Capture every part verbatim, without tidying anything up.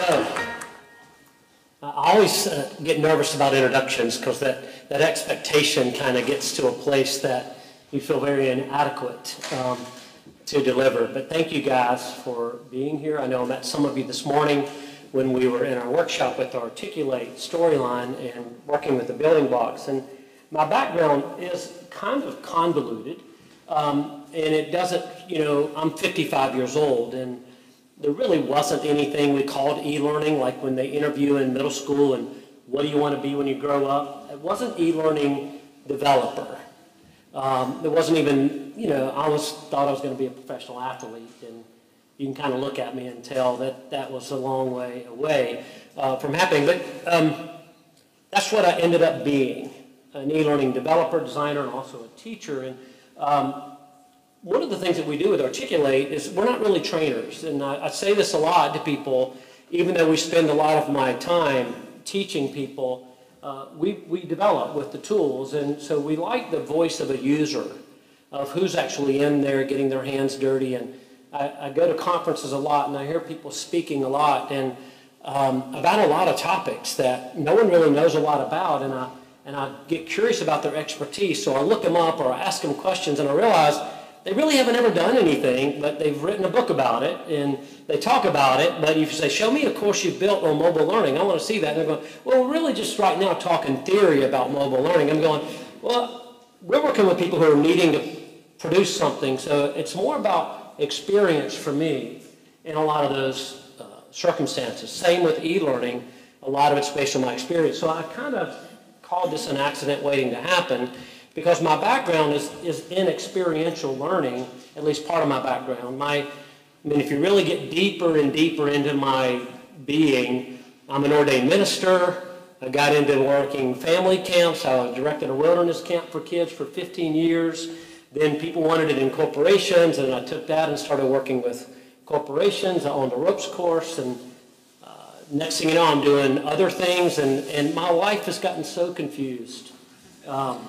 So, I always uh, get nervous about introductions because that, that expectation kind of gets to a place that you feel very inadequate um, to deliver. But thank you guys for being here. I know I met some of you this morning when we were in our workshop with the Articulate storyline and working with the building blocks. And my background is kind of convoluted, um, and it doesn't, you know, I'm fifty-five years old, and there really wasn't anything we called e-learning, like when they interview in middle school and what do you want to be when you grow up? It wasn't e-learning developer. Um, there wasn't even, you know, I always thought I was going to be a professional athlete, and you can kind of look at me and tell that that was a long way away uh, from happening. But um, that's what I ended up being, an e-learning developer, designer, and also a teacher. And um, one of the things that we do with Articulate is we're not really trainers. And I, I say this a lot to people, even though we spend a lot of my time teaching people, uh, we, we develop with the tools. And so we like the voice of a user, of who's actually in there getting their hands dirty. And I, I go to conferences a lot, and I hear people speaking a lot and um, about a lot of topics that no one really knows a lot about. And I, and I get curious about their expertise. So I look them up or I ask them questions, and I realize they really haven't ever done anything, but they've written a book about it, and they talk about it. But if you say, show me a course you've built on mobile learning, I want to see that. And they're going, well, we're really just right now talking theory about mobile learning. I'm going, well, we're working with people who are needing to produce something. So it's more about experience for me in a lot of those uh, circumstances. Same with e-learning. A lot of it's based on my experience. So I kind of called this an accident waiting to happen, because my background is, is in experiential learning, at least part of my background. My, I mean, if you really get deeper and deeper into my being, I'm an ordained minister. I got into working family camps. I directed a wilderness camp for kids for fifteen years. Then people wanted it in corporations, and I took that and started working with corporations. I owned a ropes course, and uh, next thing you know, I'm doing other things, and, and my life has gotten so confused Um,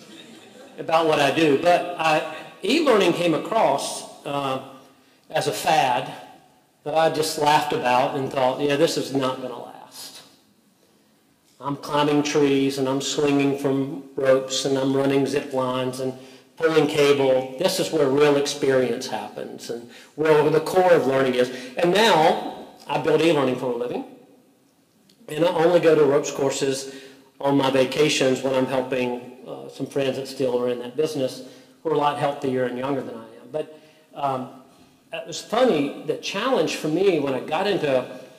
about what I do. But I, e-learning came across uh, as a fad that I just laughed about and thought, yeah, this is not going to last. I'm climbing trees, and I'm swinging from ropes, and I'm running zip lines and pulling cable. This is where real experience happens and where the core of learning is. And now I build e-learning for a living, and I only go to ropes courses on my vacations when I'm helping Uh, some friends that still are in that business who are a lot healthier and younger than I am. But um, it was funny, the challenge for me when I got into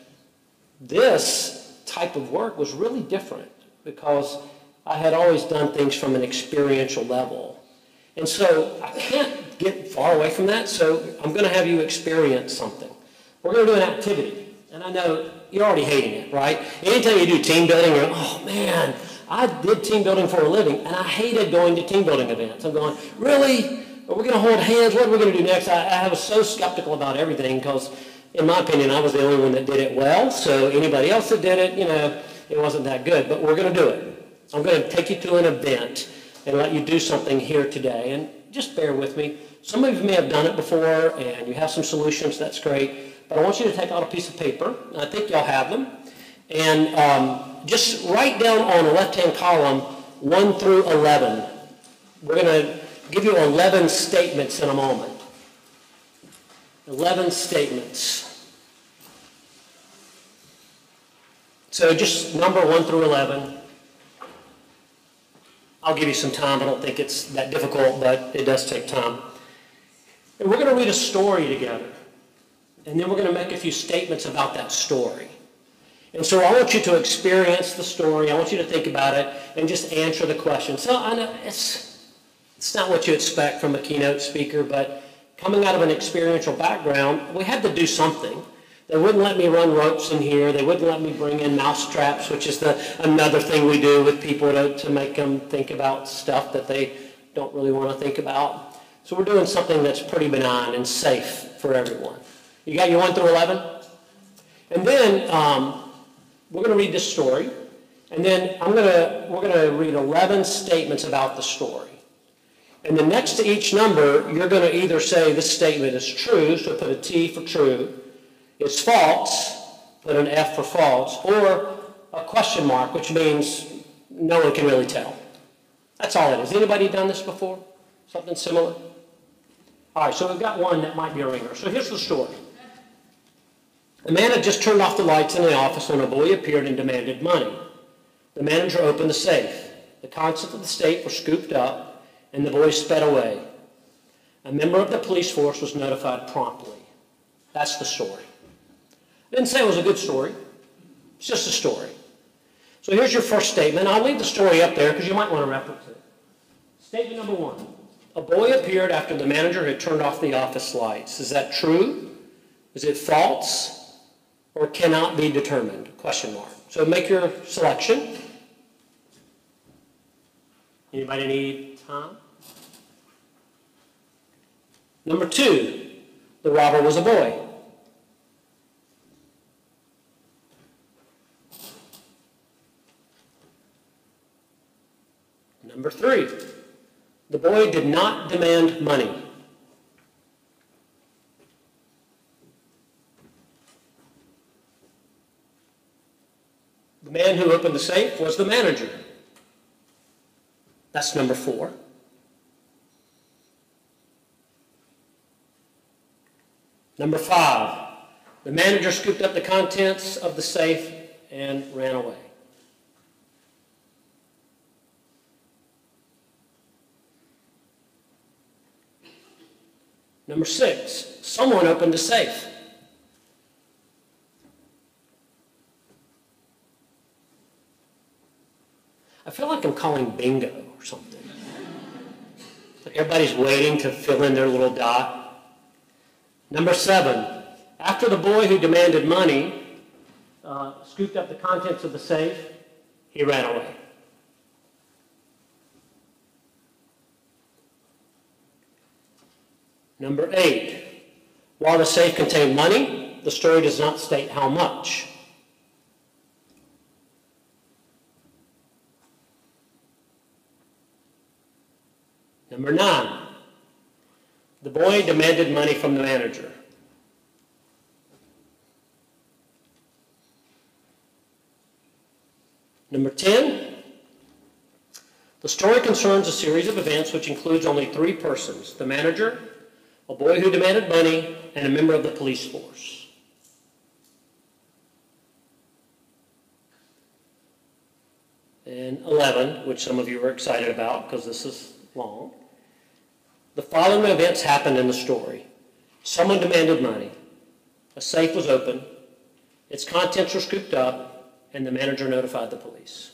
this type of work was really different, because I had always done things from an experiential level. And so I can't get far away from that, so I'm going to have you experience something. We're going to do an activity, and I know you're already hating it, right? Anytime you do team building, you're like, oh man, I did team building for a living, and I hated going to team building events. I'm going, really? Are we going to hold hands? What are we going to do next? I, I was so skeptical about everything, because, in my opinion, I was the only one that did it well. So anybody else that did it, you know, it wasn't that good. But we're going to do it. I'm going to take you to an event and let you do something here today. And just bear with me. Some of you may have done it before, and you have some solutions. That's great. But I want you to take out a piece of paper. I think y'all have them. And um, just write down on the left-hand column one through eleven. We're going to give you eleven statements in a moment. eleven statements. So just number one through eleven. I'll give you some time. I don't think it's that difficult, but it does take time. And we're going to read a story together. And then we're going to make a few statements about that story. And so I want you to experience the story. I want you to think about it and just answer the question. So I know it's, it's not what you expect from a keynote speaker, but coming out of an experiential background, we had to do something. They wouldn't let me run ropes in here. They wouldn't let me bring in mouse traps, which is the, another thing we do with people to, to make them think about stuff that they don't really want to think about. So we're doing something that's pretty benign and safe for everyone. You got your one through eleven? And then um, we're going to read this story, and then I'm going to, we're going to read eleven statements about the story. And then next to each number, you're going to either say this statement is true, so put a T for true, it's false, put an F for false, or a question mark, which means no one can really tell. That's all it is. Anybody done this before? Something similar? All right, so we've got one that might be a ringer. So here's the story. A man had just turned off the lights in the office when a boy appeared and demanded money. The manager opened the safe. The contents of the safe were scooped up, and the boy sped away. A member of the police force was notified promptly. That's the story. I didn't say it was a good story. It's just a story. So here's your first statement. I'll leave the story up there because you might want to reference it. Statement number one. A boy appeared after the manager had turned off the office lights. Is that true? Is it false? Or cannot be determined? Question mark. So make your selection. Anybody need time? Number two, the robber was a boy. Number three, the boy did not demand money. The man who opened the safe was the manager. That's number four. Number five, the manager scooped up the contents of the safe and ran away. Number six, someone opened the safe. I feel like I'm calling bingo or something. Like everybody's waiting to fill in their little dot. Number seven, after the boy who demanded money uh, scooped up the contents of the safe, he ran away. Number eight, while the safe contained money, the story does not state how much. Number nine, the boy demanded money from the manager. Number ten, the story concerns a series of events which includes only three persons: the manager, a boy who demanded money, and a member of the police force. And eleven, which some of you are excited about because this is long. The following events happened in the story. Someone demanded money. A safe was opened. Its contents were scooped up, and the manager notified the police.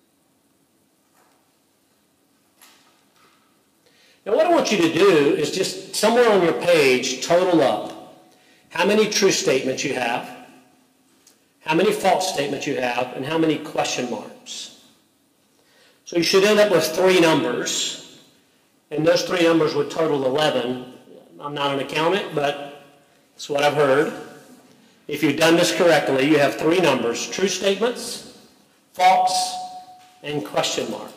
Now what I want you to do is just somewhere on your page total up how many true statements you have, how many false statements you have, and how many question marks. So you should end up with three numbers, and those three numbers would total eleven. I'm not an accountant, but it's what I've heard. If you've done this correctly, you have three numbers: true statements, false, and question mark.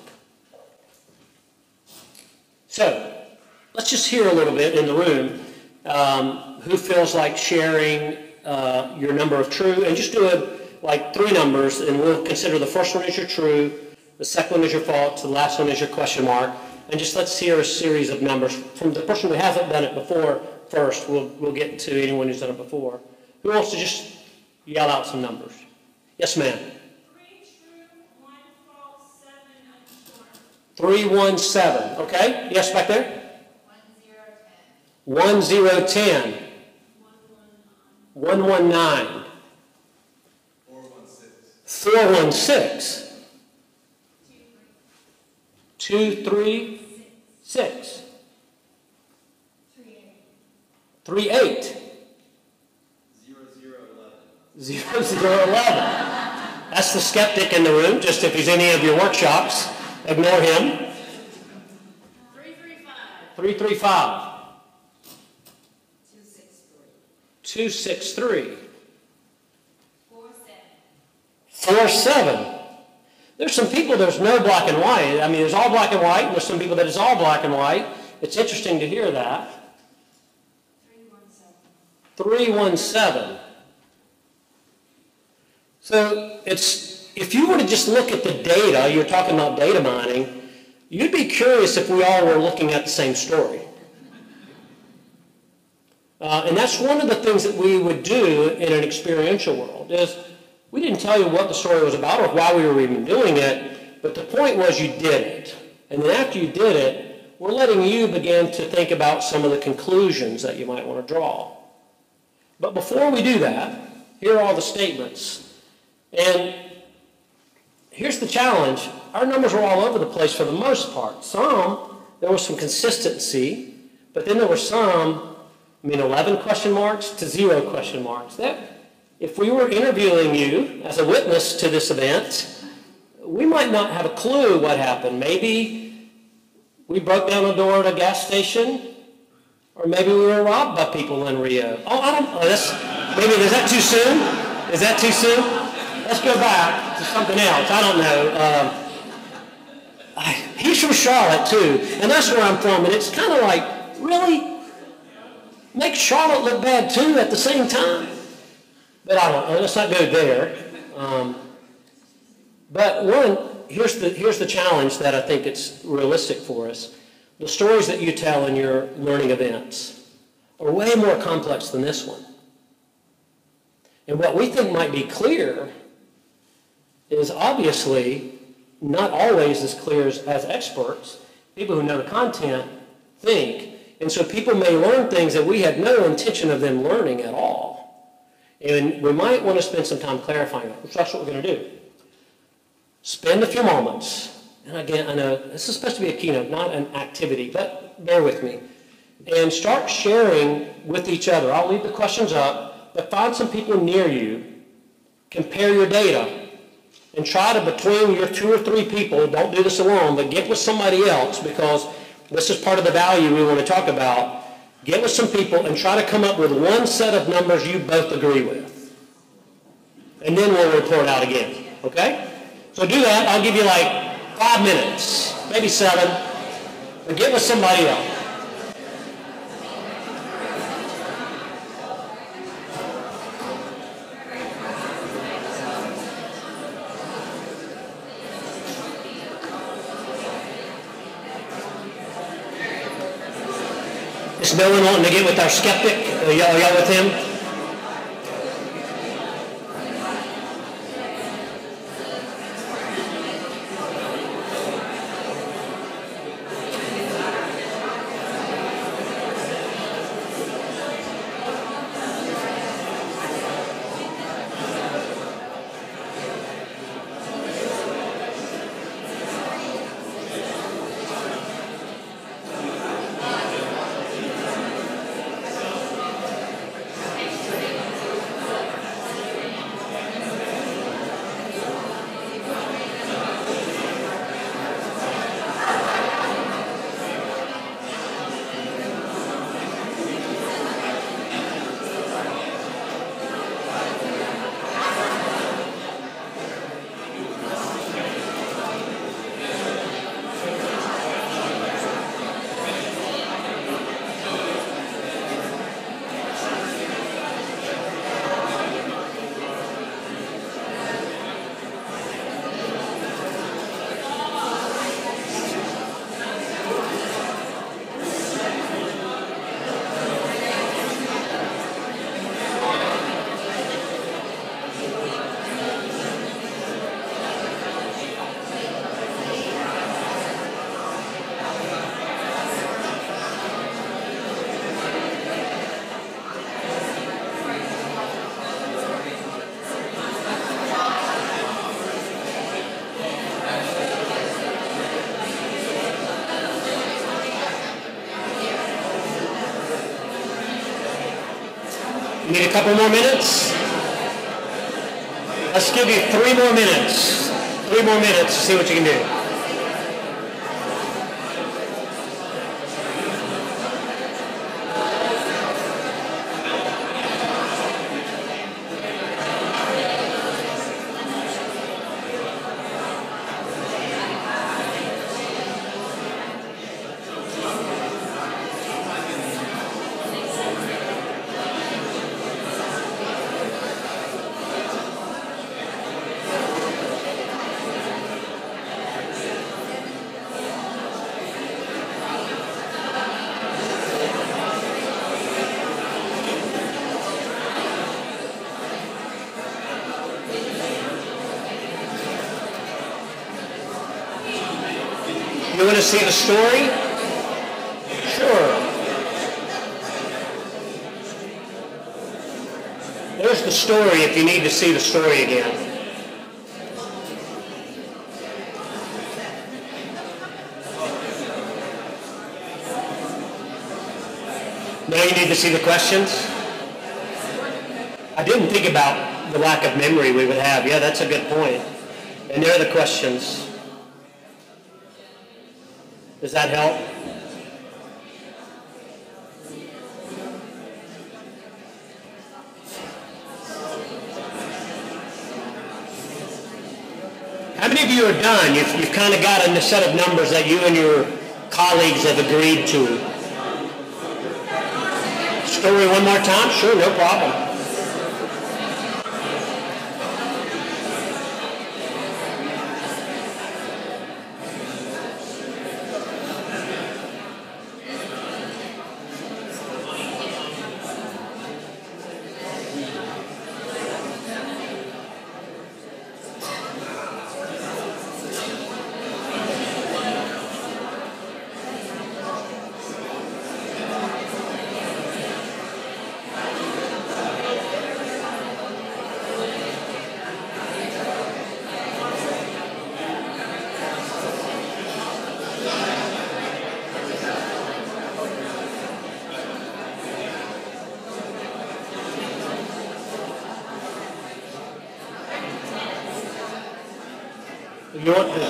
So let's just hear a little bit in the room um, who feels like sharing uh, your number of true, and just do it like three numbers, and we'll consider the first one is your true, the second one is your false, the last one is your question mark, and just let's hear a series of numbers from the person who hasn't done it before first. We'll, we'll get to anyone who's done it before. Who wants to just yell out some numbers? Yes, ma'am. three one seven, okay? Yes, back there? one zero ten. one one nine. four one six. four one six. two three six. three eight. zero zero eleven. zero zero eleven. That's the skeptic in the room, just if he's any of your workshops. Ignore him. three three five. three three five. two six three. two six three. four seven. four seven. There's some people there's no black and white. I mean, there's all black and white, and there's some people that is all black and white. It's interesting to hear that. three one seven. three one seven. So it's, if you were to just look at the data, you're talking about data mining, you'd be curious if we all were looking at the same story. Uh, and that's one of the things that we would do in an experiential world, is we didn't tell you what the story was about or why we were even doing it, but the point was you did it. And then after you did it, we're letting you begin to think about some of the conclusions that you might want to draw. But before we do that, here are all the statements. And here's the challenge. Our numbers were all over the place for the most part. Some, there was some consistency, but then there were some, I mean, eleven question marks to zero question marks. That, if we were interviewing you as a witness to this event, we might not have a clue what happened. Maybe we broke down a door at a gas station, or maybe we were robbed by people in Rio. Oh, I don't know. That's, maybe, is that too soon? Is that too soon? Let's go back to something else. I don't know. Um, I, he's from Charlotte, too, and that's where I'm from, and it's kind of like, really? Make Charlotte look bad, too, at the same time? But I don't know. Let's not go there. Um, but one, here's the, here's the challenge that I think it's realistic for us. The stories that you tell in your learning events are way more complex than this one. And what we think might be clear is obviously not always as clear as, as experts. People who know the content think. And so people may learn things that we had no intention of them learning at all. And we might want to spend some time clarifying that. So that's what we're going to do. Spend a few moments. And again, I know this is supposed to be a keynote, not an activity, but bear with me. And start sharing with each other. I'll leave the questions up, but find some people near you, compare your data, and try to, between your two or three people, don't do this alone, but get with somebody else, because this is part of the value we want to talk about. Get with some people and try to come up with one set of numbers you both agree with. And then we'll report out again, okay? So do that. I'll give you like five minutes, maybe seven, but get with somebody else. Is no one wanting to get with our skeptic? Are y'all, are y'all with him? Need a couple more minutes? Let's give you three more minutes. Three more minutes to see what you can do. want to see the story? Sure. There's the story if you need to see the story again. Now you need to see the questions? I didn't think about the lack of memory we would have. Yeah, that's a good point. And there are the questions. Does that help? How many of you are done? You've, you've kind of got a set of numbers that you and your colleagues have agreed to. Story one more time? Sure, no problem. You want to,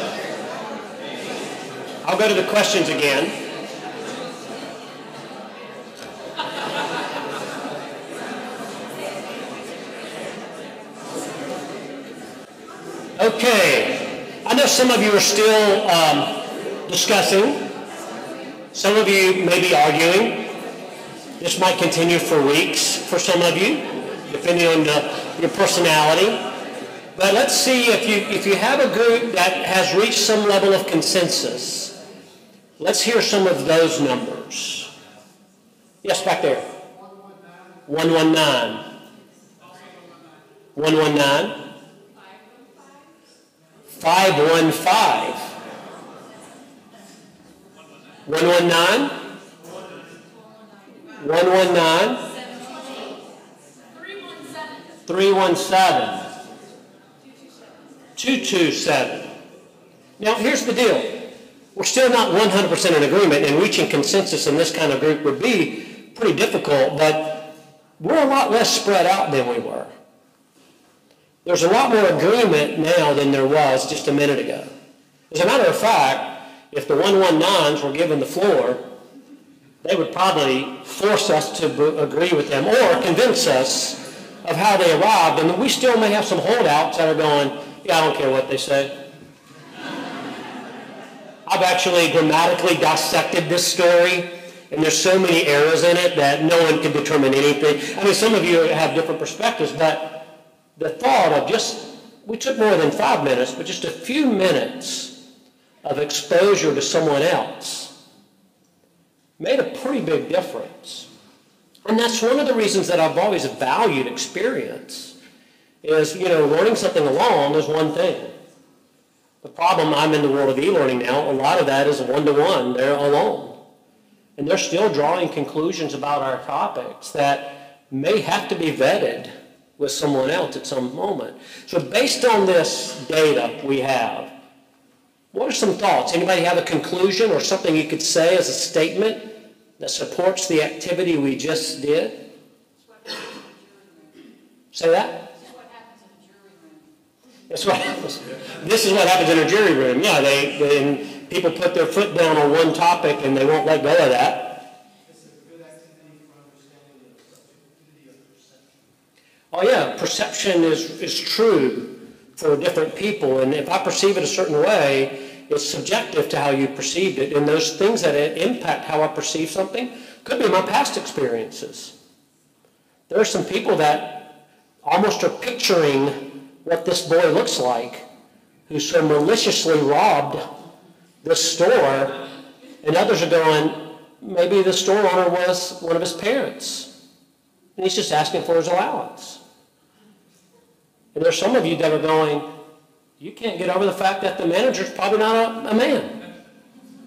I'll go to the questions again. Okay, I know some of you are still um, discussing. Some of you may be arguing. This might continue for weeks for some of you, depending on the, your personality. But let's see if you, if you have a group that has reached some level of consensus. Let's hear some of those numbers. Yes, back there. one one nine. one one nine. five one five. one one nine. one one nine. three one seven. two two seven. Now, here's the deal. We're still not one hundred percent in agreement, and reaching consensus in this kind of group would be pretty difficult, but we're a lot less spread out than we were. There's a lot more agreement now than there was just a minute ago. As a matter of fact, if the one one nines were given the floor, they would probably force us to agree with them or convince us of how they arrived, and we still may have some holdouts that are going, yeah, I don't care what they say. I've actually grammatically dissected this story, and there's so many errors in it that no one can determine anything. I mean, some of you have different perspectives, but the thought of just, we took more than five minutes, but just a few minutes of exposure to someone else made a pretty big difference. And that's one of the reasons that I've always valued experience. Is, you know, learning something alone is one thing. The problem, I'm in the world of e-learning now, a lot of that is one-to-one. They're alone. And they're still drawing conclusions about our topics that may have to be vetted with someone else at some moment. So based on this data we have, what are some thoughts? Anybody have a conclusion or something you could say as a statement that supports the activity we just did? Say that? That's what happens. This is what happens in a jury room. Yeah, they, they people put their foot down on one topic and they won't let go of that. This is a good activity for understanding the subjectivity of perception. Oh yeah, perception is, is true for different people, and if I perceive it a certain way, it's subjective to how you perceived it, and those things that impact how I perceive something could be my past experiences. There are some people that almost are picturing what this boy looks like, who so maliciously robbed this store, and others are going, maybe the store owner was one of his parents, and he's just asking for his allowance. And there's some of you that are going, you can't get over the fact that the manager's probably not a, a man.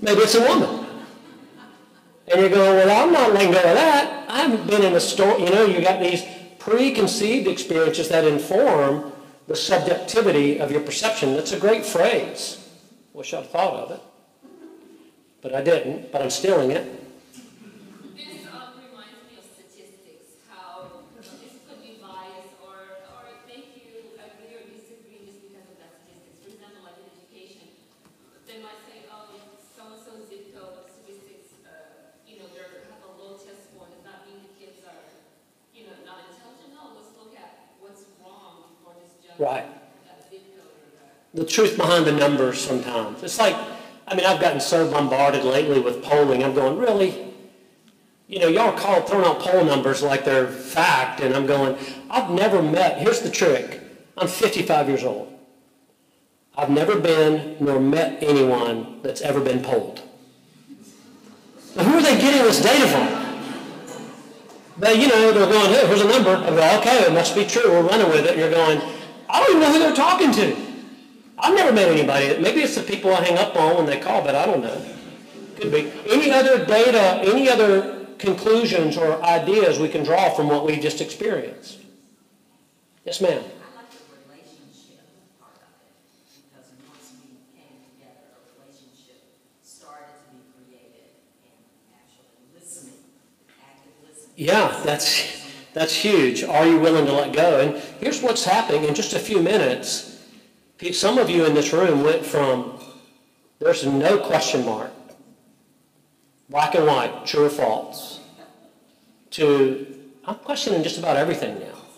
Maybe it's a woman. And you're going, well, I'm not letting go of that. I haven't been in a store. You know, you got these preconceived experiences that inform the subjectivity of your perception. That's a great phrase. Wish I'd thought of it. But I didn't, but I'm stealing it. This um, reminds me of statistics, how this could be biased or, or make you agree or disagree just because of that statistics. For example, like in education, they might say, oh, so-and-so zip code statistics, uh, you know, they have a low test score. Does that mean the kids are, you know, not intelligent? No, let's look at what's wrong before this judge. Right. That zip code or that. The truth behind the numbers sometimes. It's like, I mean, I've gotten so bombarded lately with polling. I'm going, really? You know, y'all call throwing out poll numbers like they're fact, and I'm going, I've never met, here's the trick. I'm fifty-five years old. I've never been nor met anyone that's ever been polled. Now, who are they getting this data from? But, you know, they're going, hey, here's a number. I go, okay, it must be true. We're running with it. And you're going, I don't even know who they're talking to. I've never met anybody. Maybe it's the people I hang up on when they call, but I don't know. Could be. Any other data, any other conclusions or ideas we can draw from what we just experienced? Yes, ma'am. I like the relationship part of it, because once we came together, a relationship started to be created and actually listening, active listening. Yeah, that's, that's huge. Are you willing to let go? And here's what's happening in just a few minutes. Some of you in this room went from, there's no question mark, black and white, true or false, to, I'm questioning just about everything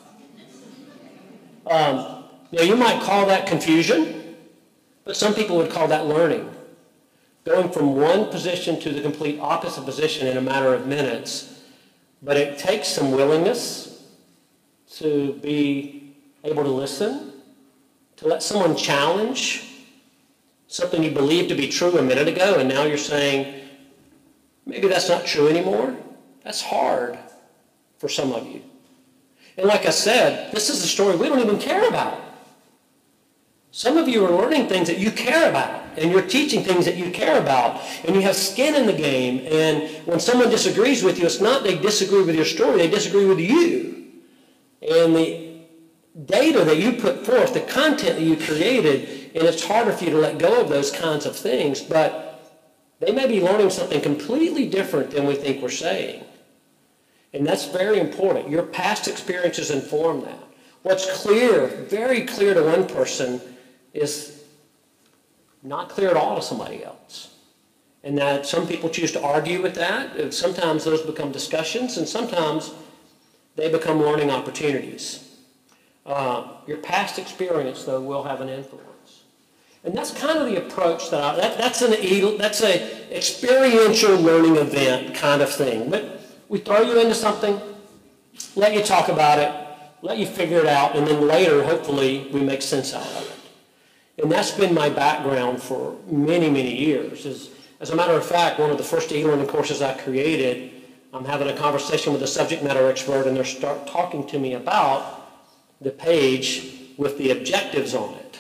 now. Um, now, you might call that confusion, but some people would call that learning. Going from one position to the complete opposite position in a matter of minutes, but it takes some willingness to be able to listen, to let someone challenge something you believed to be true a minute ago, and now you're saying, maybe that's not true anymore. That's hard for some of you. And like I said, this is a story we don't even care about. Some of you are learning things that you care about, and you're teaching things that you care about, and you have skin in the game, and when someone disagrees with you, it's not they disagree with your story, they disagree with you. And the data that you put forth, the content that you created, and it's harder for you to let go of those kinds of things, but they may be learning something completely different than we think we're saying. And that's very important. Your past experiences inform that. What's clear, very clear to one person is not clear at all to somebody else. And that some people choose to argue with that. Sometimes those become discussions, and sometimes they become learning opportunities. Uh, your past experience, though, will have an influence. And that's kind of the approach that I, that, that's an that's a experiential learning event kind of thing. But we throw you into something, let you talk about it, let you figure it out, and then later, hopefully, we make sense out of it. And that's been my background for many, many years. As, as a matter of fact, one of the first e-learning courses I created, I'm having a conversation with a subject matter expert, and they're start talking to me about the page with the objectives on it.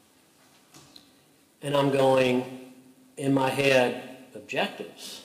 And I'm going, in my head, objectives.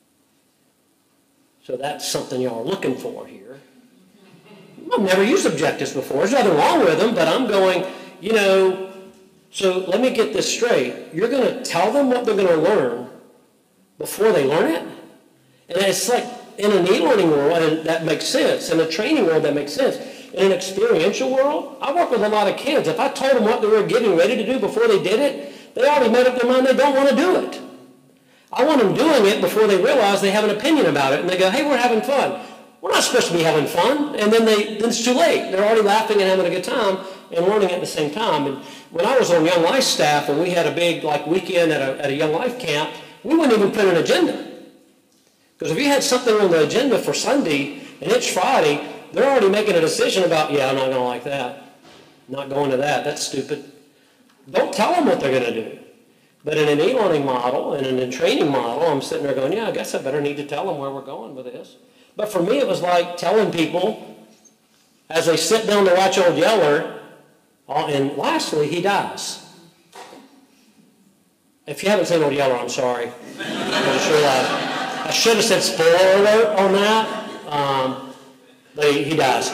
So that's something y'all are looking for here. I've never used objectives before. There's nothing wrong with them, but I'm going, you know, so let me get this straight. You're going to tell them what they're going to learn before they learn it? And it's like, in an e-learning world, and that makes sense. In a training world, that makes sense. In an experiential world, I work with a lot of kids. If I told them what they were getting ready to do before they did it, they already made up their mind they don't want to do it. I want them doing it before they realize they have an opinion about it, and they go, hey, we're having fun. We're not supposed to be having fun, and then, they, then it's too late. They're already laughing and having a good time and learning at the same time. And when I was on Young Life staff and we had a big like weekend at a, at a Young Life camp, we wouldn't even put an agenda. Because if you had something on the agenda for Sunday and it's Friday, they're already making a decision about, yeah, I'm not going to like that. I'm not going to that. That's stupid. Don't tell them what they're going to do. But in an e-learning model and in a training model, I'm sitting there going, yeah, I guess I better need to tell them where we're going with this. But for me, it was like telling people as they sit down to watch Old Yeller, and lastly, he dies. If you haven't seen Old Yeller, I'm sorry. I just realized I should have said spoiler alert on that, um, but he, he dies.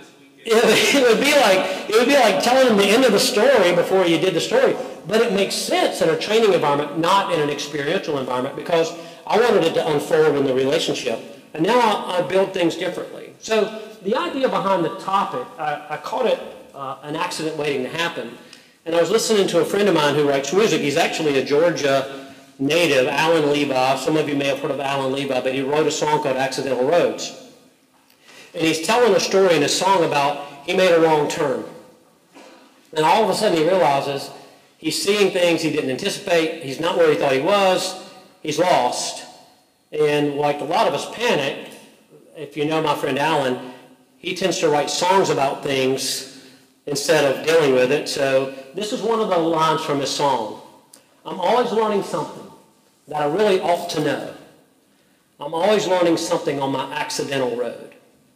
It, it would be like it would be like telling them the end of the story before you did the story. But it makes sense in a training environment, not in an experiential environment, because I wanted it to unfold in the relationship. And now I, I build things differently. So the idea behind the topic, I, I called it uh, an accident waiting to happen. And I was listening to a friend of mine who writes music. He's actually a Georgia native, Alan Levi. Some of you may have heard of Alan Levi, but he wrote a song called Accidental Roads. And he's telling a story in a song about he made a wrong turn. And all of a sudden he realizes he's seeing things he didn't anticipate. He's not where he thought he was. He's lost. And like a lot of us panic, if you know my friend Alan, he tends to write songs about things instead of dealing with it. So this is one of the lines from his song. I'm always learning something that I really ought to know. I'm always learning something on my accidental road.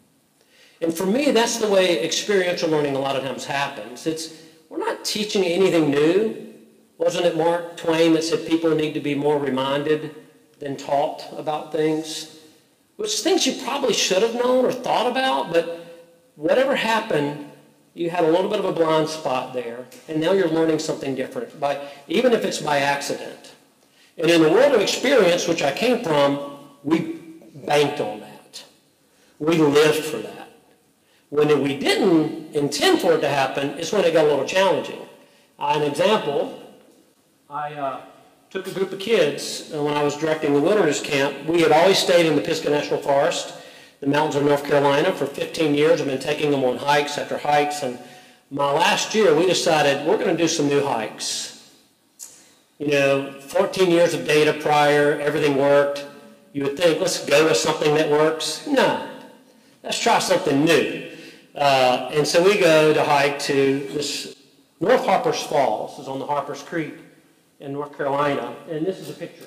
And for me, that's the way experiential learning a lot of times happens. It's, we're not teaching anything new. Wasn't it Mark Twain that said people need to be more reminded than taught about things? Which things you probably should have known or thought about, but whatever happened, you had a little bit of a blind spot there, and now you're learning something different, by, even if it's by accident. And in the world of experience, which I came from, we banked on that. We lived for that. When we didn't intend for it to happen, it's when it got a little challenging. Uh, an example, I uh, took a group of kids uh, when I was directing the wilderness camp. We had always stayed in the Pisgah National Forest, the mountains of North Carolina, for fifteen years. I've been taking them on hikes after hikes. And my last year, we decided we're going to do some new hikes. You know, fourteen years of data prior, everything worked. You would think, let's go with something that works. No, let's try something new. Uh, and so we go to hike to this North Harper's Falls. This is on the Harper's Creek in North Carolina. And this is a picture.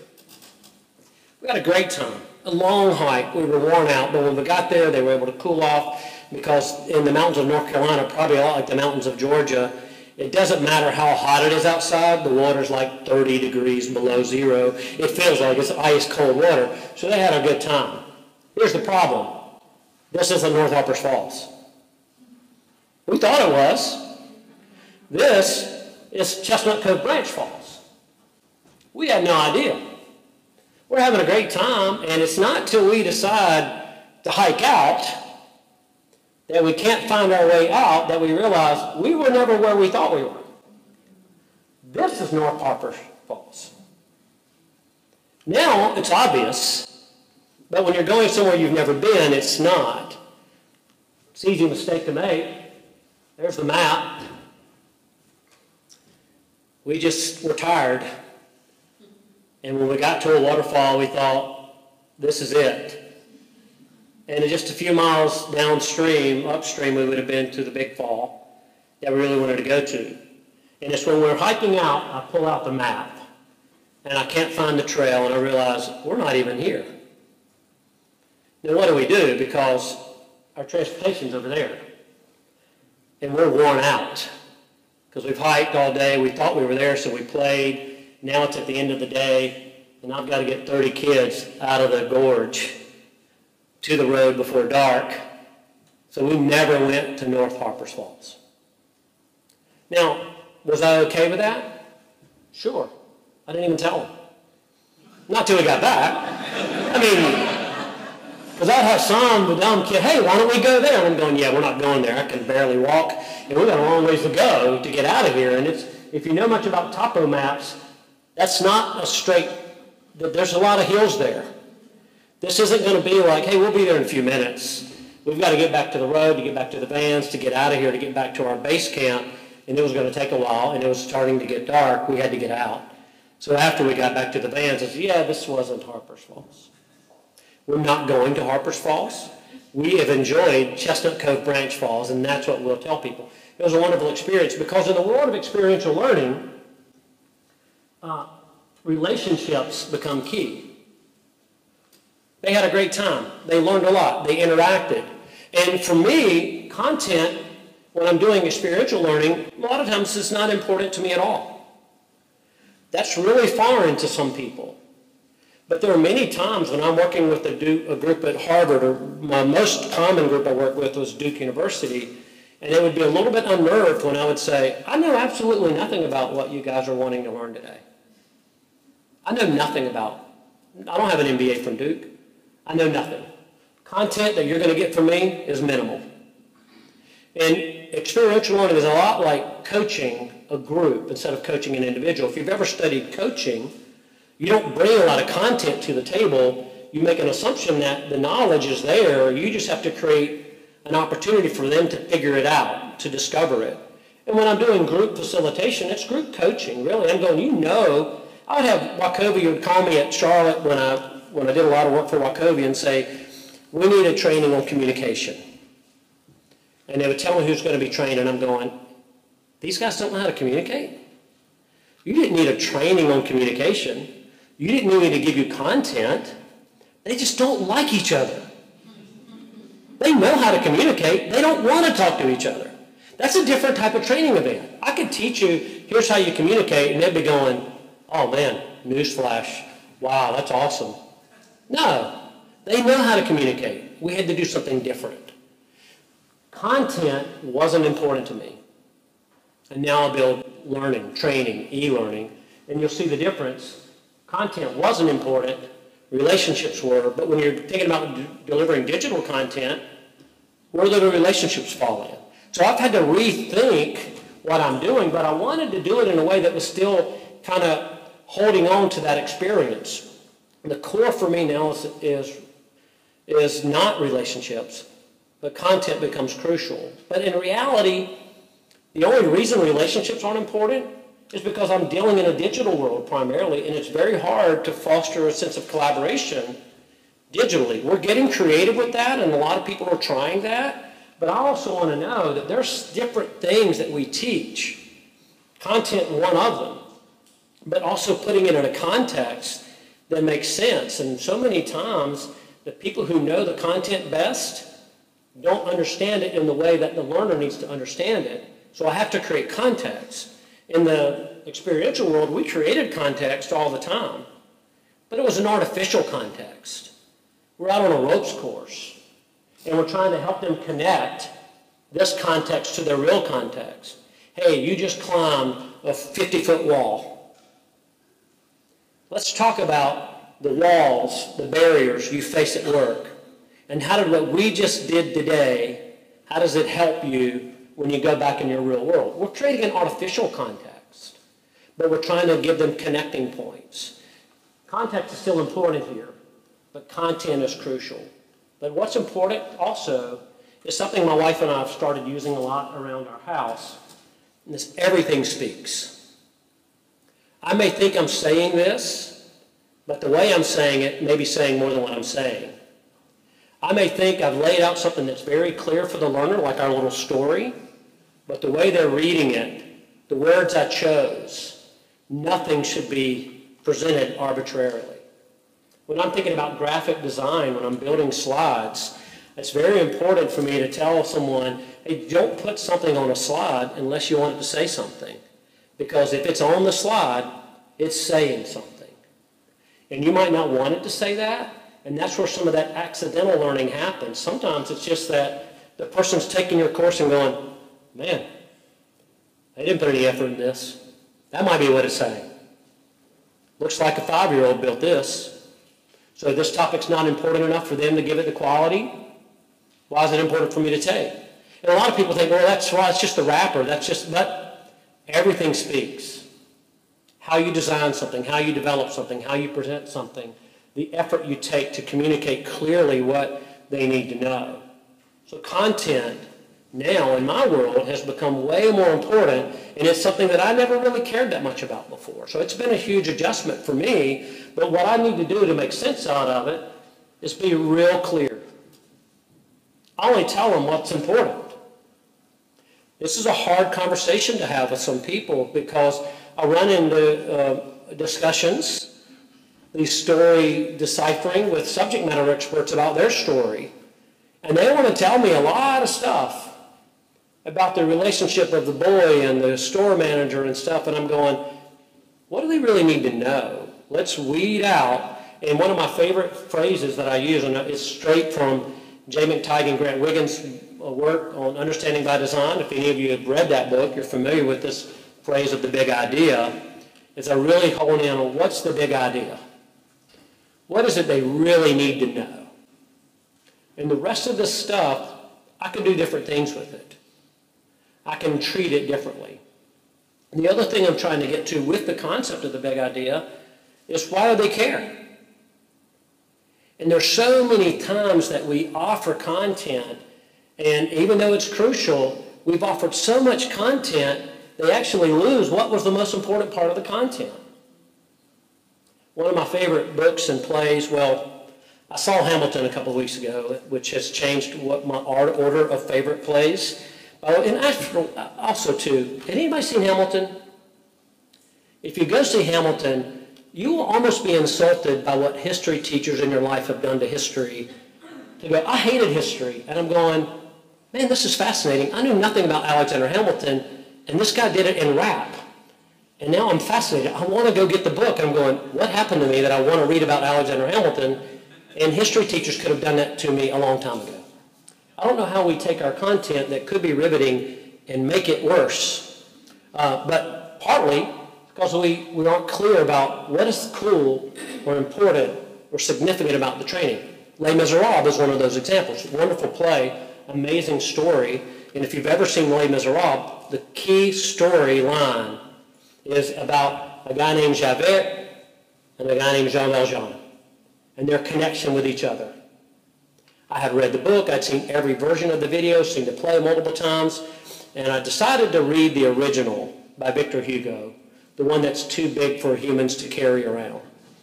We had a great time. A long hike. We were worn out, but when we got there, they were able to cool off, because in the mountains of North Carolina, probably a lot like the mountains of Georgia, it doesn't matter how hot it is outside. The water's like thirty degrees below zero. It feels like it's ice cold water. So they had a good time. Here's the problem. This isn't North Harper's Falls. We thought it was. This is Chestnut Cove Branch Falls. We had no idea. We're having a great time, and it's not till we decide to hike out that we can't find our way out that we realize we were never where we thought we were. This is North Harper Falls. Now it's obvious, but when you're going somewhere you've never been, it's not. It's an easy mistake to make. There's the map. We just were tired. And when we got to a waterfall, we thought, this is it. And just a few miles downstream, upstream, we would have been to the big fall that we really wanted to go to. And it's when we're hiking out, I pull out the map, and I can't find the trail, and I realize we're not even here. Now, what do we do? Because our transportation's over there. And we're worn out because we've hiked all day. We thought we were there, so we played. Now it's at the end of the day, and I've got to get thirty kids out of the gorge to the road before dark. So we never went to North Harper's Falls. Now, was I okay with that? Sure. I didn't even tell them. Not till we got back. I mean, because I'd have some, the dumb kid, hey, why don't we go there? And I'm going, yeah, we're not going there. I can barely walk, and we've got a long ways to go to get out of here. And it's, if you know much about topo maps, that's not a straight, there's a lot of hills there. This isn't going to be like, hey, we'll be there in a few minutes. We've got to get back to the road, to get back to the vans, to get out of here, to get back to our base camp. And it was going to take a while, and it was starting to get dark. We had to get out. So after we got back to the vans, I said, yeah, this wasn't Harper's Falls. We're not going to Harper's Falls. We have enjoyed Chestnut Cove Branch Falls, and that's what we'll tell people. It was a wonderful experience, because in the world of experiential learning, uh, relationships become key. They had a great time. They learned a lot. They interacted. And for me, content, when I'm doing experiential learning, a lot of times it's not important to me at all. That's really foreign to some people. But there are many times when I'm working with a, Duke, a group at Harvard, or my most common group I worked with was Duke University, and it would be a little bit unnerved when I would say, I know absolutely nothing about what you guys are wanting to learn today. I know nothing about, I don't have an M B A from Duke. I know nothing. Content that you're going to get from me is minimal. And experiential learning is a lot like coaching a group instead of coaching an individual. If you've ever studied coaching, you don't bring a lot of content to the table. You make an assumption that the knowledge is there. You just have to create an opportunity for them to figure it out, to discover it. And when I'm doing group facilitation, it's group coaching, really. I'm going, you know, I would have Wachovia would call me at Charlotte when I, when I did a lot of work for Wachovia and say, we need a training on communication. And they would tell me who's going to be trained, and I'm going, these guys don't know how to communicate? You didn't need a training on communication. You didn't need me to give you content. They just don't like each other. They know how to communicate. They don't want to talk to each other. That's a different type of training event. I could teach you, here's how you communicate, and they'd be going, oh man, newsflash, wow, that's awesome. No, they know how to communicate. We had to do something different. Content wasn't important to me. And now I'll build learning, training, e-learning, and you'll see the difference. Content wasn't important, relationships were, but when you're thinking about d- delivering digital content, where do the relationships fall in? So I've had to rethink what I'm doing, but I wanted to do it in a way that was still kind of holding on to that experience. The core for me now is, is, is not relationships, but content becomes crucial. But in reality, the only reason relationships aren't important is because I'm dealing in a digital world primarily, and it's very hard to foster a sense of collaboration digitally. We're getting creative with that, and a lot of people are trying that, but I also want to know that there's different things that we teach, content one of them, but also putting it in a context that makes sense. And so many times, the people who know the content best don't understand it in the way that the learner needs to understand it. So I have to create context. In the experiential world, we created context all the time, but it was an artificial context. We're out on a ropes course, and we're trying to help them connect this context to their real context. Hey, you just climbed a fifty-foot wall. Let's talk about the walls, the barriers you face at work, and how did what we just did today, how does it help you when you go back in your real world? We're creating an artificial context, but we're trying to give them connecting points. Context is still important here, but content is crucial. But what's important also is something my wife and I have started using a lot around our house, and this everything speaks. I may think I'm saying this, but the way I'm saying it may be saying more than what I'm saying. I may think I've laid out something that's very clear for the learner, like our little story, but the way they're reading it, the words I chose, nothing should be presented arbitrarily. When I'm thinking about graphic design, when I'm building slides, it's very important for me to tell someone, hey, don't put something on a slide unless you want it to say something. Because if it's on the slide, it's saying something. And you might not want it to say that, and that's where some of that accidental learning happens. Sometimes it's just that the person's taking your course and going, man, they didn't put any effort in this. That might be what it's saying. Looks like a five-year-old built this. So this topic's not important enough for them to give it the quality. Why is it important for me to take? And a lot of people think, well, that's why it's just the wrapper. That's just, but everything speaks. How you design something, how you develop something, how you present something, the effort you take to communicate clearly what they need to know. So content now in my world has become way more important, and it's something that I never really cared that much about before. So it's been a huge adjustment for me, but what I need to do to make sense out of it is be real clear. I only tell them what's important. This is a hard conversation to have with some people because I run into uh, discussions, these story deciphering with subject matter experts about their story, and they want to tell me a lot of stuff about the relationship of the boy and the store manager and stuff, and I'm going, what do they really need to know? Let's weed out. And one of my favorite phrases that I use, and it's straight from Jay McTighe and Grant Wiggins' work on Understanding by Design. If any of you have read that book, you're familiar with this phrase of the big idea, is I really hone in on what's the big idea. What is it they really need to know? And the rest of the stuff, I can do different things with it. I can treat it differently. And the other thing I'm trying to get to with the concept of the big idea is, why do they care? And there's so many times that we offer content, and even though it's crucial, we've offered so much content, they actually lose what was the most important part of the content. One of my favorite books and plays, well, I saw Hamilton a couple of weeks ago, which has changed what my order of favorite plays. Oh, and after, also, too, had anybody seen Hamilton? If you go see Hamilton, you will almost be insulted by what history teachers in your life have done to history. To go, I hated history. And I'm going, man, this is fascinating. I knew nothing about Alexander Hamilton, and this guy did it in rap. And now I'm fascinated. I want to go get the book. And I'm going, what happened to me that I want to read about Alexander Hamilton? And history teachers could have done that to me a long time ago. I don't know how we take our content that could be riveting and make it worse. Uh, but partly because we, we aren't clear about what is cool or important or significant about the training. Les Miserables is one of those examples. Wonderful play, amazing story. And if you've ever seen Les Miserables, the key storyline is about a guy named Javert and a guy named Jean Valjean and their connection with each other. I had read the book, I'd seen every version of the video, seen the play multiple times, and I decided to read the original by Victor Hugo, the one that's too big for humans to carry around.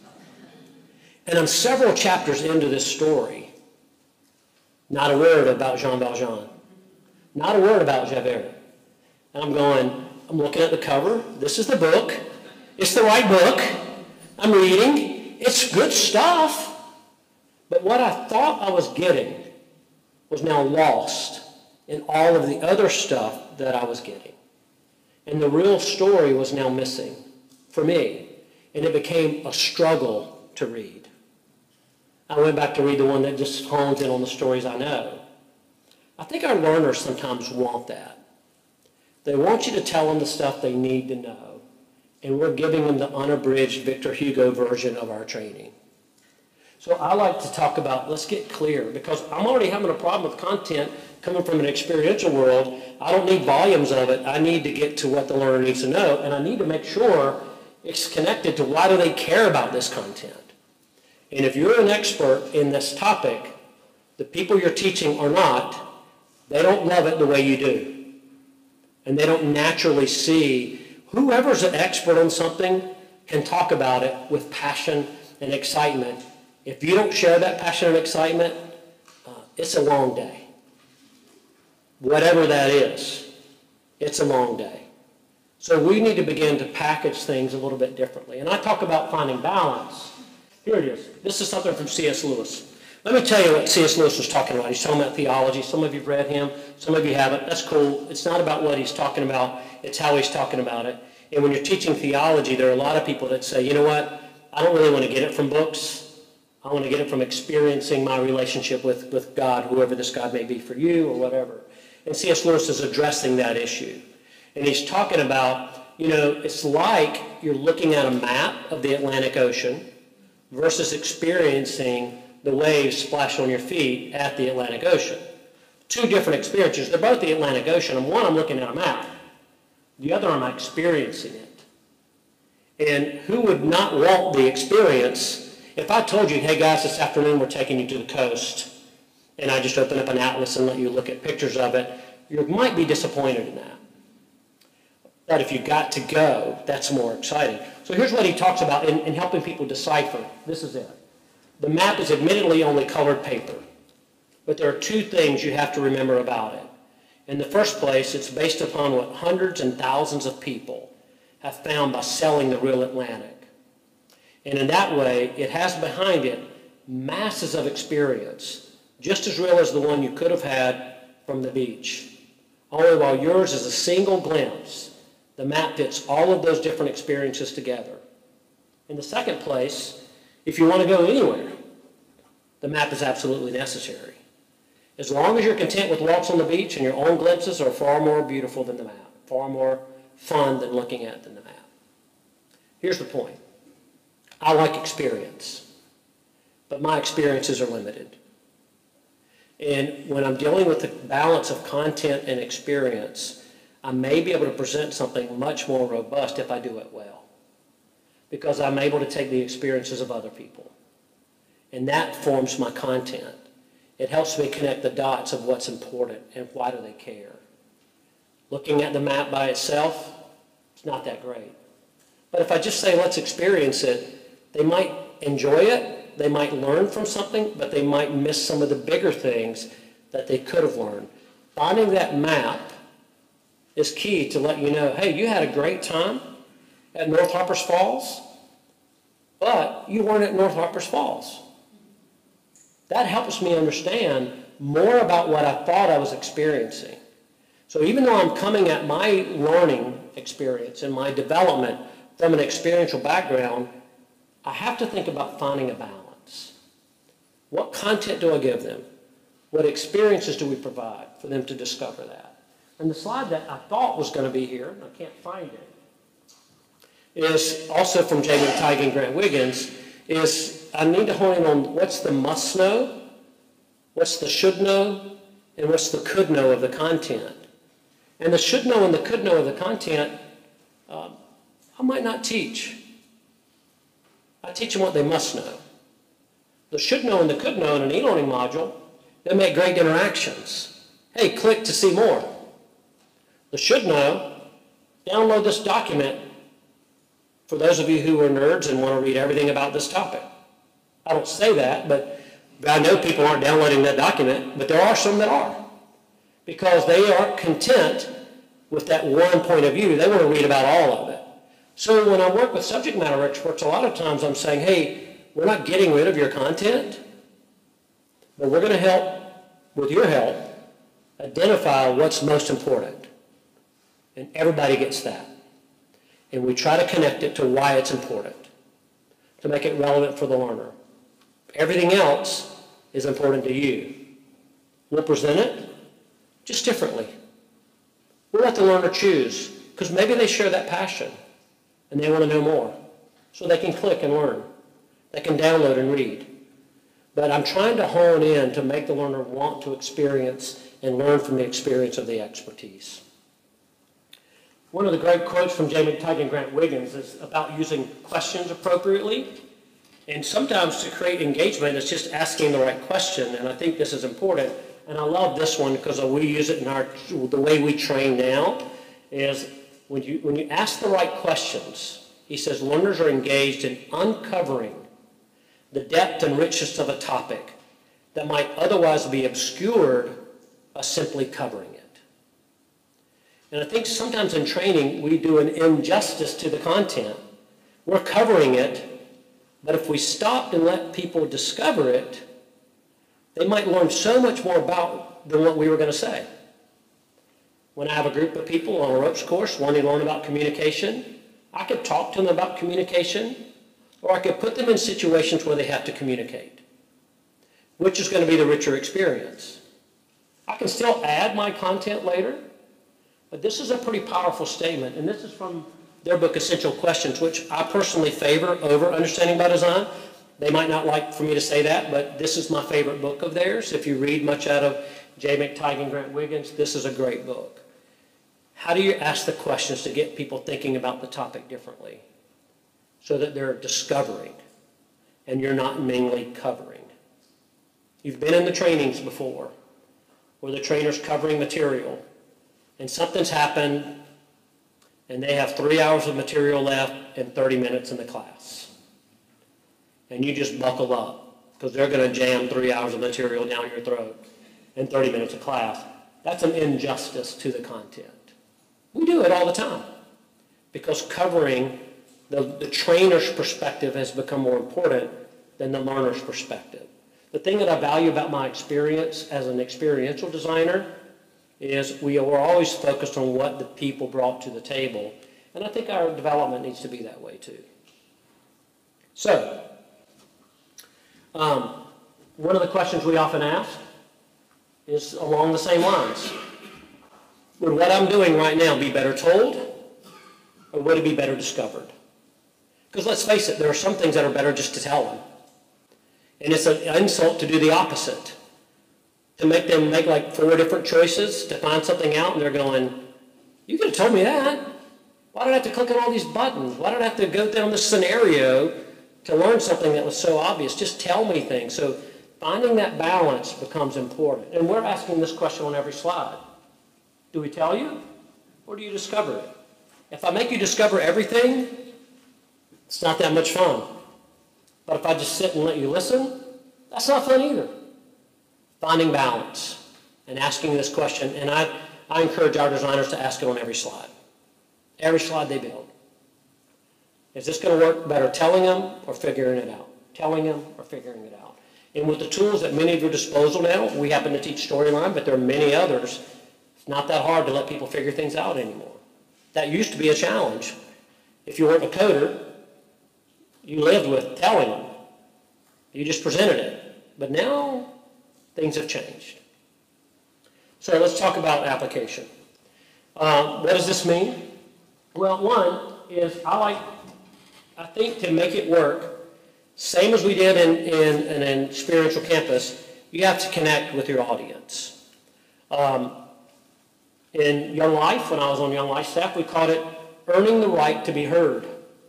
And I'm several chapters into this story, not a word about Jean Valjean, not a word about Javert. And I'm going, I'm looking at the cover, this is the book, it's the right book, I'm reading, it's good stuff. But what I thought I was getting was now lost in all of the other stuff that I was getting. And the real story was now missing for me. And it became a struggle to read. I went back to read the one that just hones in on the stories I know. I think our learners sometimes want that. They want you to tell them the stuff they need to know. And we're giving them the unabridged Victor Hugo version of our training. So I like to talk about, let's get clear, because I'm already having a problem with content coming from an experiential world. I don't need volumes of it. I need to get to what the learner needs to know, and I need to make sure it's connected to why do they care about this content. And if you're an expert in this topic, the people you're teaching are not, they don't love it the way you do. And they don't naturally see, whoever's an expert on something can talk about it with passion and excitement. If you don't share that passion and excitement, uh, it's a long day. Whatever that is, it's a long day. So we need to begin to package things a little bit differently. And I talk about finding balance. Here it is. This is something from C S Lewis. Let me tell you what C S Lewis was talking about. He's talking about theology. Some of you have read him. Some of you haven't. That's cool. It's not about what he's talking about. It's how he's talking about it. And when you're teaching theology, there are a lot of people that say, you know what? I don't really want to get it from books. I want to get it from experiencing my relationship with, with God, whoever this God may be for you or whatever. And C S Lewis is addressing that issue. And he's talking about, you know, it's like you're looking at a map of the Atlantic Ocean versus experiencing the waves splash on your feet at the Atlantic Ocean. Two different experiences. They're both the Atlantic Ocean. And one, I'm looking at a map. The other, I'm experiencing it. And who would not want the experience? If I told you, hey guys, this afternoon we're taking you to the coast, and I just open up an atlas and let you look at pictures of it, you might be disappointed in that. But if you got to go, that's more exciting. So here's what he talks about in, in helping people decipher. This is it. The map is admittedly only colored paper, but there are two things you have to remember about it. In the first place, it's based upon what hundreds and thousands of people have found by selling the real Atlantic. And in that way, it has behind it masses of experience, just as real as the one you could have had from the beach. Only while yours is a single glimpse, the map fits all of those different experiences together. In the second place, if you want to go anywhere, the map is absolutely necessary. As long as you're content with walks on the beach, and your own glimpses are far more beautiful than the map, far more fun than looking at than the map. Here's the point. I like experience, but my experiences are limited. And when I'm dealing with the balance of content and experience, I may be able to present something much more robust if I do it well, because I'm able to take the experiences of other people. And that forms my content. It helps me connect the dots of what's important and why do they care. Looking at the map by itself, it's not that great. But if I just say, let's experience it, they might enjoy it, they might learn from something, but they might miss some of the bigger things that they could have learned. Finding that map is key to let you know, hey, you had a great time at North Harpers Falls, but you weren't at North Harpers Falls. That helps me understand more about what I thought I was experiencing. So even though I'm coming at my learning experience and my development from an experiential background, I have to think about finding a balance. What content do I give them? What experiences do we provide for them to discover that? And the slide that I thought was going to be here, and I can't find it, is also from Jamie Teig and Grant Wiggins, is I need to hone in on what's the must know, what's the should know, and what's the could know of the content. And the should know and the could know of the content, uh, I might not teach. I teach them what they must know. The should know and the could know in an e-learning module, they make great interactions. Hey, click to see more. The should know, download this document for those of you who are nerds and want to read everything about this topic. I don't say that, but I know people aren't downloading that document, but there are some that are, because they aren't content with that one point of view. They want to read about all of it. So when I work with subject matter experts, a lot of times I'm saying, hey, we're not getting rid of your content, but we're going to help, with your help, identify what's most important. And everybody gets that. And we try to connect it to why it's important, to make it relevant for the learner. Everything else is important to you. We'll present it just differently. We'll let the learner choose, because maybe they share that passion and they want to know more. So they can click and learn. They can download and read. But I'm trying to hone in to make the learner want to experience and learn from the experience of the expertise. One of the great quotes from Jamie Teig and Grant Wiggins is about using questions appropriately. And sometimes to create engagement, it's just asking the right question. And I think this is important. And I love this one because we use it in our, the way we train now, is when you, when you ask the right questions, he says learners are engaged in uncovering the depth and richness of a topic that might otherwise be obscured by simply covering it. And I think sometimes in training, we do an injustice to the content. We're covering it, but if we stopped and let people discover it, they might learn so much more about than what we were going to say. When I have a group of people on a ropes course wanting to learn about communication, I could talk to them about communication, or I could put them in situations where they have to communicate. Which is going to be the richer experience? I can still add my content later, but this is a pretty powerful statement, and this is from their book, Essential Questions, which I personally favor over Understanding by Design. They might not like for me to say that, but this is my favorite book of theirs. If you read much out of Jamie Teig and Grant Wiggins, this is a great book. How do you ask the questions to get people thinking about the topic differently so that they're discovering and you're not mainly covering? You've been in the trainings before where the trainer's covering material and something's happened and they have three hours of material left and thirty minutes in the class. And you just buckle up because they're going to jam three hours of material down your throat in thirty minutes of class. That's an injustice to the content. We do it all the time because covering the, the trainer's perspective has become more important than the learner's perspective. The thing that I value about my experience as an experiential designer is we are always focused on what the people brought to the table. And I think our development needs to be that way too. So, um, one of the questions we often ask is along the same lines. Would what I'm doing right now be better told, or would it be better discovered? Because let's face it, there are some things that are better just to tell them. And it's an insult to do the opposite. To make them make like four different choices to find something out, and they're going, you could have told me that. Why did I have to click on all these buttons? Why did I have to go down this scenario to learn something that was so obvious? Just tell me things. So finding that balance becomes important. And we're asking this question on every slide. Do we tell you, or do you discover it? If I make you discover everything, it's not that much fun. But if I just sit and let you listen, that's not fun either. Finding balance and asking this question, and I, I encourage our designers to ask it on every slide. Every slide they build. Is this going to work better telling them or figuring it out? Telling them or figuring it out. And with the tools at many of your disposal now, we happen to teach Storyline, but there are many others. It's not that hard to let people figure things out anymore. That used to be a challenge. If you weren't a coder, you lived with telling them. You just presented it. But now, things have changed. So let's talk about application. Uh, what does this mean? Well, one is I like, I think to make it work, same as we did in, in, in an experiential campus, you have to connect with your audience. Um, in Young Life, when I was on Young Life staff, we called it earning the right to be heard.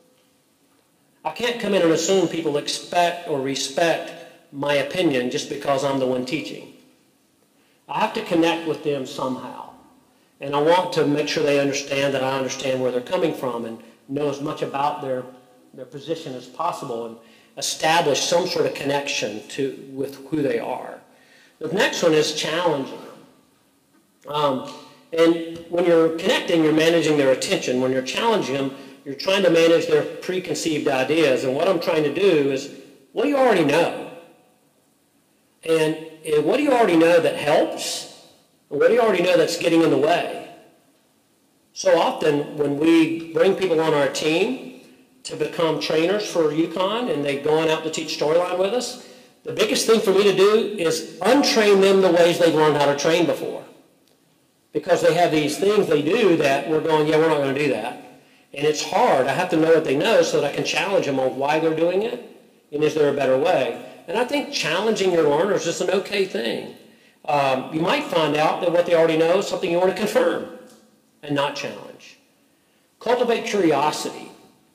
I can't come in and assume people expect or respect my opinion just because I'm the one teaching. I have to connect with them somehow. And I want to make sure they understand that I understand where they're coming from and know as much about their, their position as possible and establish some sort of connection to, with who they are. The next one is challenging them. Um, and when you're connecting, you're managing their attention. When you're challenging them, you're trying to manage their preconceived ideas. And what I'm trying to do is, what do you already know? And, and what do you already know that helps? And what do you already know that's getting in the way? So often when we bring people on our team to become trainers for Yukon and they go on out to teach Storyline with us, the biggest thing for me to do is untrain them the ways they've learned how to train before. Because they have these things they do that we're going, yeah, we're not going to do that. And it's hard. I have to know what they know so that I can challenge them on why they're doing it and is there a better way. And I think challenging your learners is an okay thing. Um, you might find out that what they already know is something you want to confirm and not challenge. Cultivate curiosity.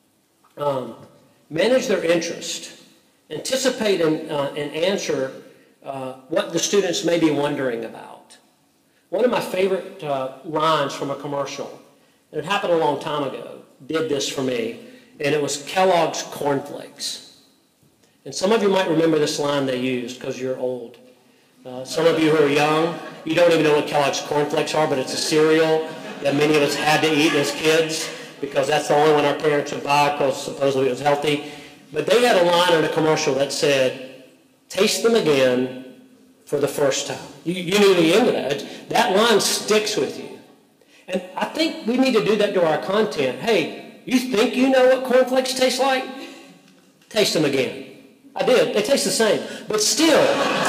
Um, manage their interest. Anticipate and, uh, and answer uh, what the students may be wondering about. One of my favorite uh, lines from a commercial, and it happened a long time ago, did this for me, and it was Kellogg's Cornflakes. And some of you might remember this line they used because you're old. Uh, some of you who are young, you don't even know what Kellogg's Cornflakes are, but it's a cereal that many of us had to eat as kids because that's the only one our parents would buy because supposedly it was healthy. But they had a line in a commercial that said, taste them again for the first time. You, you knew the end of that. That line sticks with you. And I think we need to do that to our content. Hey, you think you know what cornflakes taste like? Taste them again. I did. They taste the same. But still,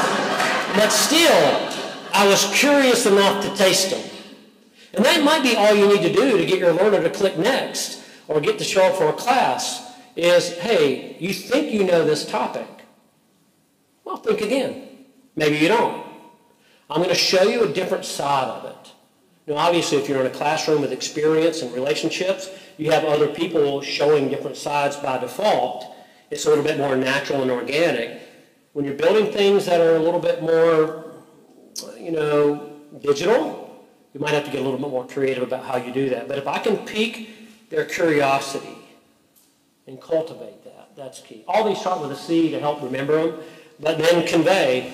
but still, I was curious enough to taste them. And that might be all you need to do to get your learner to click next or get to show up for a class is, hey, you think you know this topic. Well, think again. Maybe you don't. I'm going to show you a different side of it. Now, obviously, if you're in a classroom with experience and relationships, you have other people showing different sides by default. It's a little bit more natural and organic. When you're building things that are a little bit more, you know, digital, you might have to get a little bit more creative about how you do that. But if I can pique their curiosity and cultivate that, that's key. All these start with a C to help remember them, but then convey.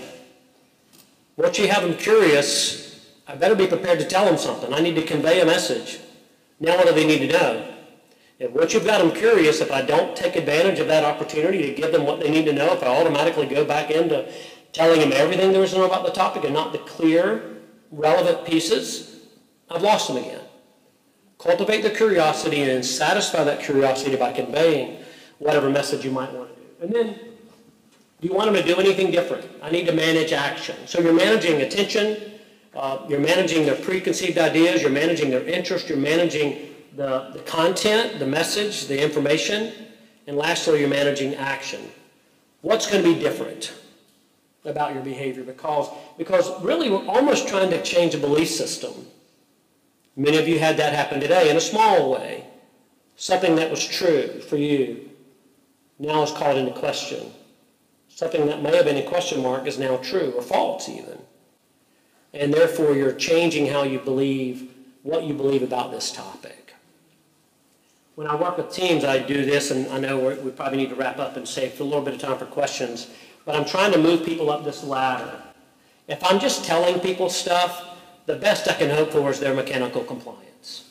Once you have them curious, I better be prepared to tell them something. I need to convey a message. Now what do they need to know? If once you've got them curious, if I don't take advantage of that opportunity to give them what they need to know, if I automatically go back into telling them everything there is to know about the topic and not the clear, relevant pieces, I've lost them again. Cultivate the curiosity and satisfy that curiosity by conveying whatever message you might want to do. And then, do you want them to do anything different? I need to manage action. So you're managing attention, uh, you're managing their preconceived ideas, you're managing their interest, you're managing the, the content, the message, the information, and lastly, you're managing action. What's going to be different about your behavior? Because, because really we're almost trying to change a belief system. Many of you had that happen today in a small way. Something that was true for you now is called into question. Something that may have been a question mark is now true or false even. And therefore you're changing how you believe, what you believe about this topic. When I work with teams, I do this, and I know we're, we probably need to wrap up and save a little bit of time for questions, but I'm trying to move people up this ladder. If I'm just telling people stuff, the best I can hope for is their mechanical compliance.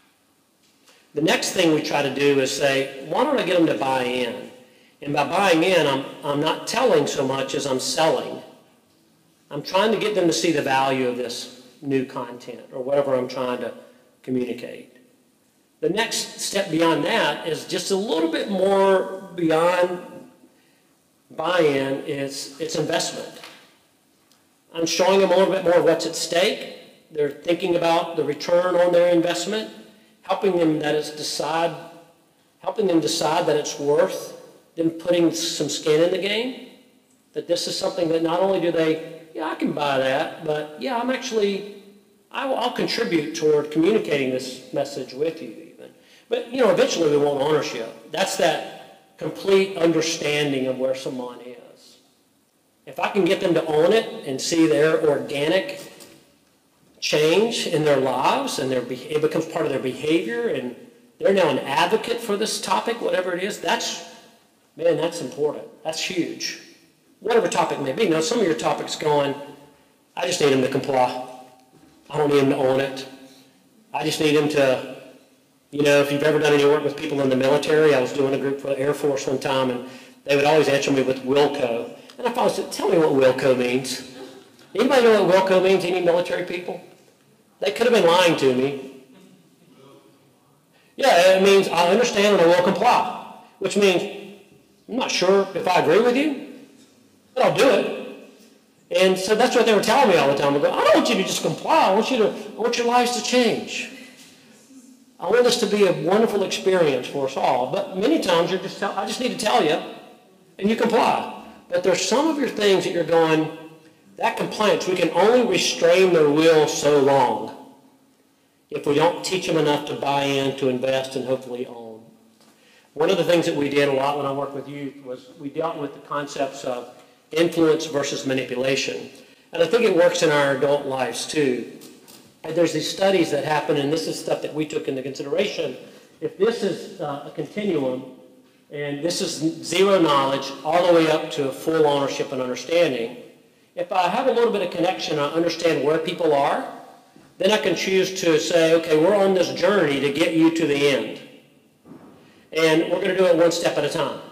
The next thing we try to do is say, why don't I get them to buy in? And by buying in, I'm, I'm not telling so much as I'm selling. I'm trying to get them to see the value of this new content or whatever I'm trying to communicate. The next step beyond that is just a little bit more beyond buy-in, is it's investment. I'm showing them a little bit more of what's at stake. They're thinking about the return on their investment, helping them that is decide, helping them decide that it's worth them putting some skin in the game, that this is something that not only do they, yeah, I can buy that, but yeah, I'm actually, I'll, I'll contribute toward communicating this message with you even. But, you know, eventually we want ownership. That's that complete understanding of where someone is. If I can get them to own it and see their organic change in their lives, and their, it becomes part of their behavior, and they're now an advocate for this topic, whatever it is, that's, man, that's important. That's huge. Whatever topic may be. Now, some of your topics going, I just need them to comply. I don't need them to own it. I just need them to, you know, if you've ever done any work with people in the military, I was doing a group for the Air Force one time, and they would always answer me with Wilco. And I finally said, tell me what Wilco means. Anybody know what Wilco means, any military people? They could have been lying to me. Yeah, it means I understand and I will comply, which means I'm not sure if I agree with you, but I'll do it. And so that's what they were telling me all the time. I go, I don't want you to just comply. I want you to, I want your lives to change. I want this to be a wonderful experience for us all. But many times you're just tell, I just need to tell you, and you comply. But there's some of your things that you're going, that compliance, we can only restrain their will so long if we don't teach them enough to buy in, to invest, and hopefully own. One of the things that we did a lot when I worked with youth was we dealt with the concepts of influence versus manipulation. And I think it works in our adult lives too. And there's these studies that happen, and this is stuff that we took into consideration. If this is uh, a continuum, and this is zero knowledge all the way up to full ownership and understanding, if I have a little bit of connection, I understand where people are, then I can choose to say, okay, we're on this journey to get you to the end. And we're going to do it one step at a time.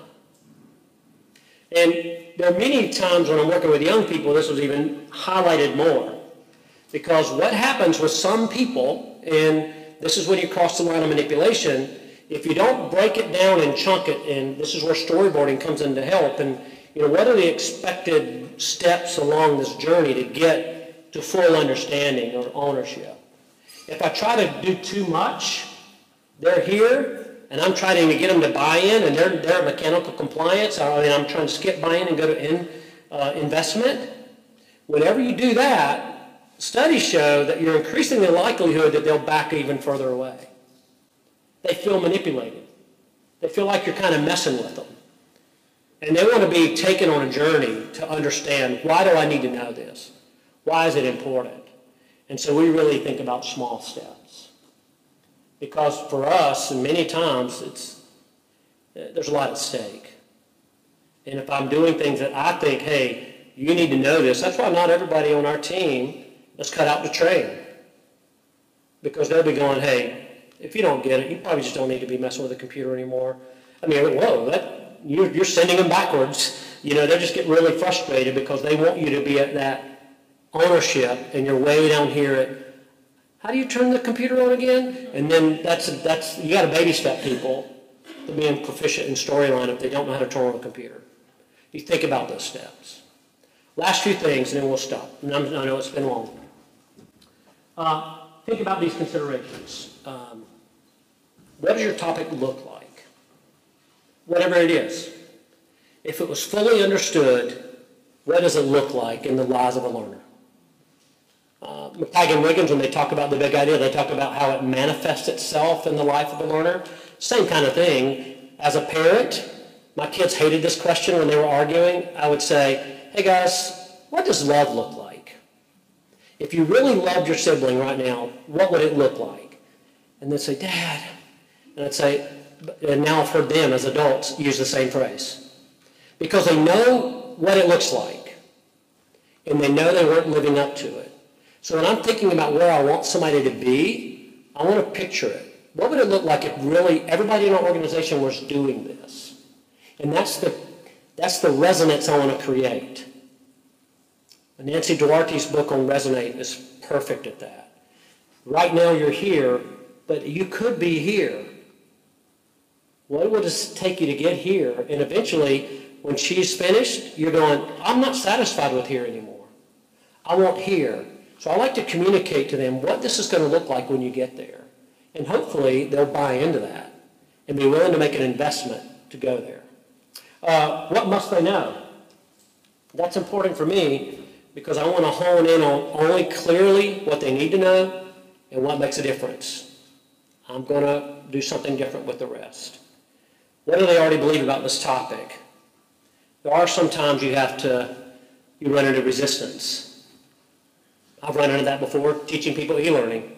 And there are many times when I'm working with young people, this was even highlighted more. Because what happens with some people, and this is when you cross the line of manipulation, if you don't break it down and chunk it, and this is where storyboarding comes in to help, and you know, what are the expected steps along this journey to get to full understanding or ownership? If I try to do too much, they're here, and I'm trying to get them to buy in, and they're, they're mechanical compliance, I mean, I'm trying to skip buy in and go to in, uh, investment. Whenever you do that, studies show that you're increasing the likelihood that they'll back even further away. They feel manipulated. They feel like you're kind of messing with them. And they want to be taken on a journey to understand, why do I need to know this? Why is it important? And so we really think about small steps. Because for us, and many times, it's, there's a lot at stake. And if I'm doing things that I think, hey, you need to know this, that's why not everybody on our team is cut out to train. Because they'll be going, hey, if you don't get it, you probably just don't need to be messing with a computer anymore. I mean, whoa, that, you're, you're sending them backwards. You know, they just get really frustrated because they want you to be at that ownership, and you're way down here at, how do you turn the computer on again? And then that's, that's you got to baby step people to being proficient in storyline if they don't know how to turn on a computer? You think about those steps. Last few things, and then we'll stop. And I'm, I know it's been long. Uh, think about these considerations. Um, what does your topic look like? Whatever it is. If it was fully understood, what does it look like in the lives of a learner? Uh, McTagg and Wiggins, when they talk about the big idea, they talk about how it manifests itself in the life of a learner. Same kind of thing. As a parent, my kids hated this question when they were arguing. I would say, hey guys, what does love look like? If you really loved your sibling right now, what would it look like? And they'd say, Dad. And I'd say, and now I've heard them as adults use the same phrase. Because they know what it looks like. And they know they weren't living up to it. So when I'm thinking about where I want somebody to be, I want to picture it. What would it look like if really everybody in our organization was doing this? And that's the, that's the resonance I want to create. Nancy Duarte's book on Resonate is perfect at that. Right now you're here, but you could be here. What would it take you to get here? And eventually, when she's finished, you're going, I'm not satisfied with here anymore. I want here. So I like to communicate to them what this is going to look like when you get there. And hopefully they'll buy into that and be willing to make an investment to go there. Uh, what must they know? That's important for me because I want to hone in on only clearly what they need to know and what makes a difference. I'm going to do something different with the rest. What do they already believe about this topic? There are some times you have to, you run into resistance. I've run into that before, teaching people e-learning.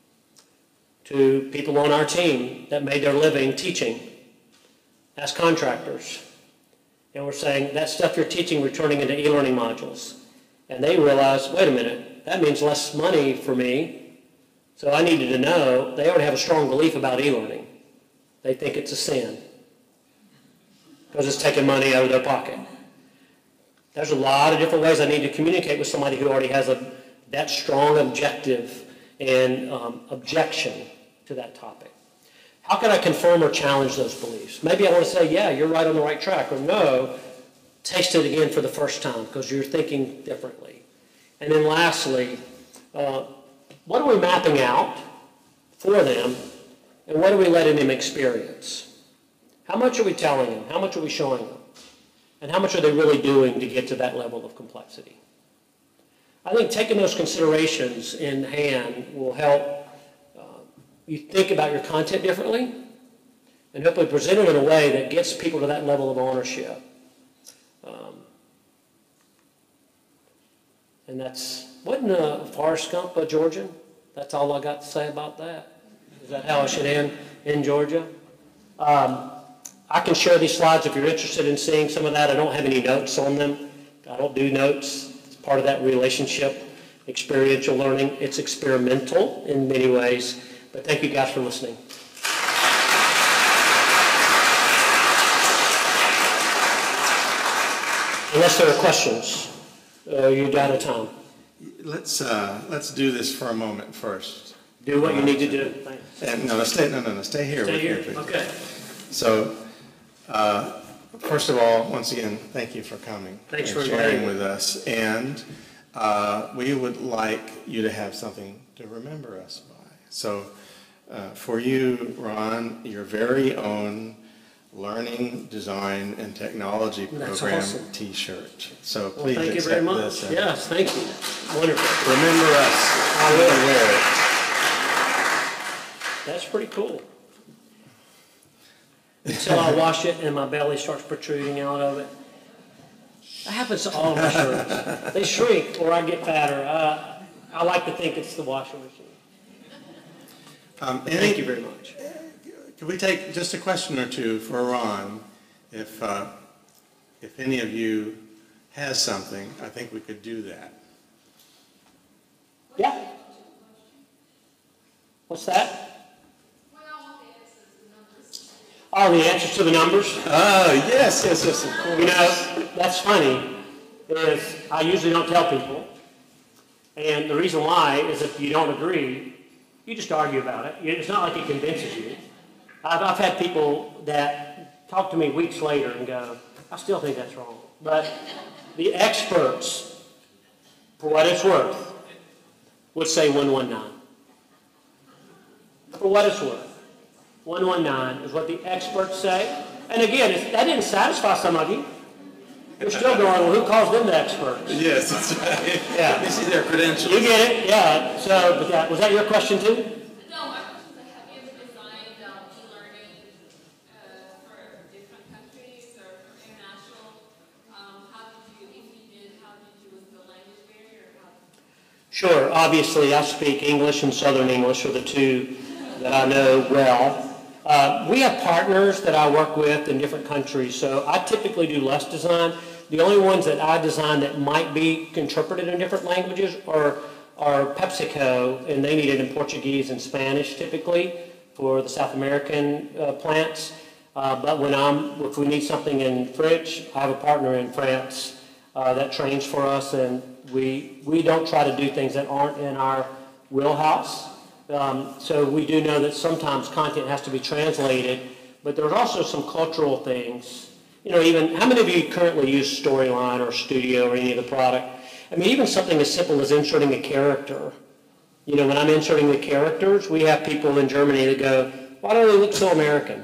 To people on our team that made their living teaching as contractors. And we're saying, that stuff you're teaching, we're turning into e-learning modules. And they realized, wait a minute, that means less money for me. So I needed to know, they already have a strong belief about e-learning. They think it's a sin. Because it's taking money out of their pocket. There's a lot of different ways I need to communicate with somebody who already has a that strong objective and um, objection to that topic. How can I confirm or challenge those beliefs? Maybe I want to say, yeah, you're right on the right track, or no, taste it again for the first time because you're thinking differently. And then lastly, uh, what are we mapping out for them, and what are we letting them experience? How much are we telling them? How much are we showing them? And how much are they really doing to get to that level of complexity? I think taking those considerations in hand will help uh, you think about your content differently and hopefully present it in a way that gets people to that level of ownership. Um, and that's, wasn't uh, Forrest Gump a Georgian? That's all I got to say about that. Is that how I should end in Georgia? Um, I can share these slides if you're interested in seeing some of that. I don't have any notes on them. I don't do notes. Part of that relationship, experiential learning. It's experimental in many ways, but thank you guys for listening. Unless there are questions, uh, you're out of time. Let's uh, let's do this for a moment first. Do what you need to do. Thanks. And no, no, stay, no, no, no, stay here. Stay with here. me, please. Okay. So, uh, first of all, once again, thank you for coming. Thanks and for sharing inviting me. with us. And uh, we would like you to have something to remember us by. So, uh, for you, Ron, your very own Learning, Design, and Technology That's Program awesome. T-shirt. So Well, please thank you accept very much. this. and Yes, thank you. Wonderful. Remember us. I will. And wear it. That's pretty cool. Until I wash it and my belly starts protruding out of it. That happens to all my shirts. They shrink or I get fatter. Uh, I like to think it's the washing machine. Um, any- Thank you very much. Could we take just a question or two for Ron? If, uh, if any of you has something, I think we could do that. Yeah. What's that? Oh, the answers to the numbers? Oh, yes, yes, yes, of course. You know, that's funny, is I usually don't tell people. And the reason why is if you don't agree, you just argue about it. It's not like it convinces you. I've, I've had people that talk to me weeks later and go, I still think that's wrong. But the experts, for what it's worth, would say one one nine. For what it's worth. one one nine is what the experts say. And again, if that didn't satisfy some of you. You're still going, well, who calls them the experts? Yes, that's right. Yeah. You see their credentials. You get it, yeah. So, but that, was that your question too? No, my question is, have you ever designed um, e-learning uh, for different countries or for international? Um, how did you, if you did, how did you, was the language barrier? Or how? Sure. Obviously, I speak English and Southern English are the two that I know well. Uh, we have partners that I work with in different countries, so I typically do less design. The only ones that I design that might be interpreted in different languages are, are PepsiCo, and they need it in Portuguese and Spanish typically for the South American uh, plants. Uh, but when I'm, if we need something in French, I have a partner in France uh, that trains for us, and we, we don't try to do things that aren't in our wheelhouse. Um, so we do know that sometimes content has to be translated, but there's also some cultural things. You know, even, how many of you currently use Storyline or Studio or any of the product? I mean, even something as simple as inserting a character. You know, when I'm inserting the characters, we have people in Germany that go, why don't they look so American?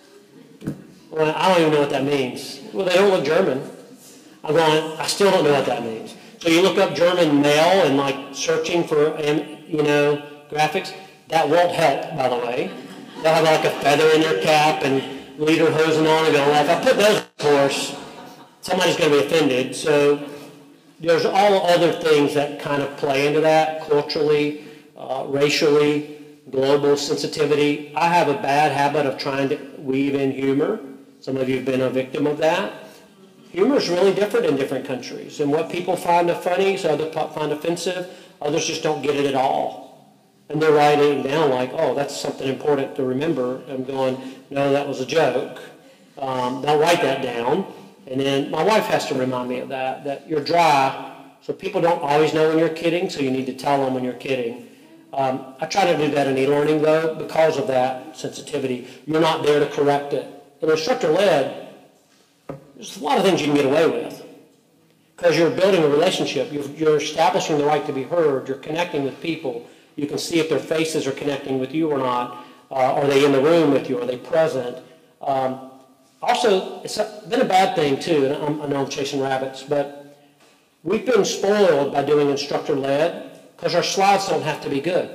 Well, I don't even know what that means. Well, they don't look German. I'm going, I still don't know what that means. So you look up German male and like searching for, you know, graphics, that won't help, by the way. They'll have like a feather in their cap and leader hosing on and going, well, if I put those, of course, somebody's going to be offended. So there's all other things that kind of play into that, culturally, uh, racially, global sensitivity. I have a bad habit of trying to weave in humor. Some of you have been a victim of that. Humor is really different in different countries. And what people find funny, so others find offensive, others just don't get it at all. And they're writing down like, oh, that's something important to remember. I'm going, no, that was a joke. Um, they'll write that down. And then my wife has to remind me of that, that you're dry. So people don't always know when you're kidding, so you need to tell them when you're kidding. Um, I try to do that in e-learning, though, because of that sensitivity. You're not there to correct it. In instructor-led, there's a lot of things you can get away with. Because you're building a relationship. You're, you're establishing the right to be heard. You're connecting with people. You can see if their faces are connecting with you or not. Uh, are they in the room with you? Are they present? Um, also, it's been a bad thing, too, and I'm, I know I'm chasing rabbits, but we've been spoiled by doing instructor-led because our slides don't have to be good.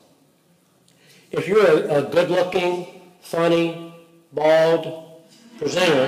If you're a, a good-looking, funny, bald presenter,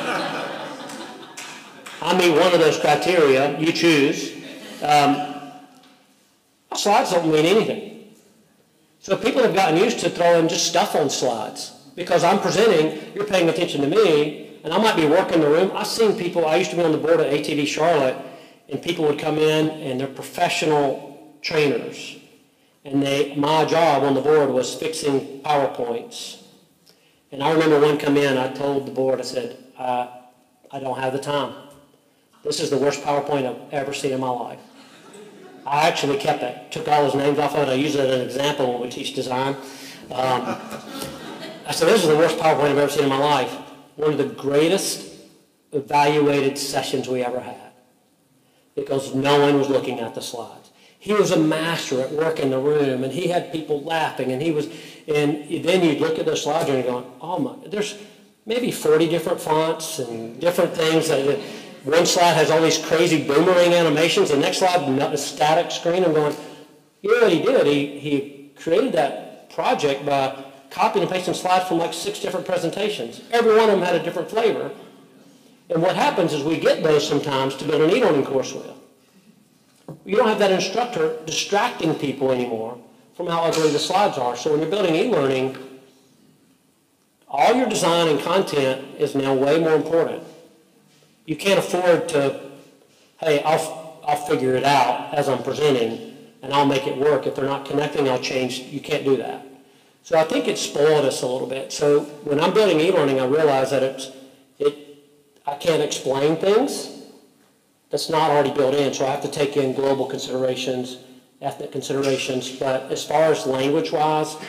I meet one of those criteria, you choose, um, slides don't mean anything. So people have gotten used to throwing just stuff on slides. Because I'm presenting, you're paying attention to me, and I might be working the room. I've seen people, I used to be on the board at I D D Charlotte, and people would come in, and they're professional trainers. And they, my job on the board was fixing PowerPoints. And I remember one come in, I told the board, I said, I, I don't have the time. This is the worst PowerPoint I've ever seen in my life. I actually kept it, took all his names off of it. I use it as an example when we teach design. Um, I said, this is the worst PowerPoint I've ever seen in my life. One of the greatest evaluated sessions we ever had because no one was looking at the slides. He was a master at work in the room, and he had people laughing, and he was, and then you'd look at the slides and you're going, oh my, there's maybe forty different fonts and different things. That, one slide has all these crazy boomerang animations. The next slide, a static screen. I'm going, you know what he did? He, he created that project by copying and pasting slides from like six different presentations. Every one of them had a different flavor. And what happens is we get those sometimes to build an e-learning course with. You don't have that instructor distracting people anymore from how ugly the slides are. So when you're building e-learning, all your design and content is now way more important. You can't afford to, hey, I'll, I'll figure it out as I'm presenting, and I'll make it work. If they're not connecting, I'll change. You can't do that. So I think it spoiled us a little bit. So when I'm building e-learning, I realize that it's, it, I can't explain things that's not already built in. So I have to take in global considerations, ethnic considerations. But as far as language-wise,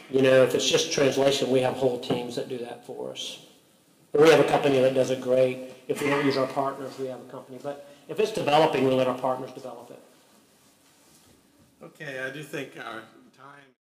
You know, if it's just translation, we have whole teams that do that for us. And we have a company that does it great. If we don't use our partners, we have a company. But if it's developing, we'll let our partners develop it. Okay, I do think our time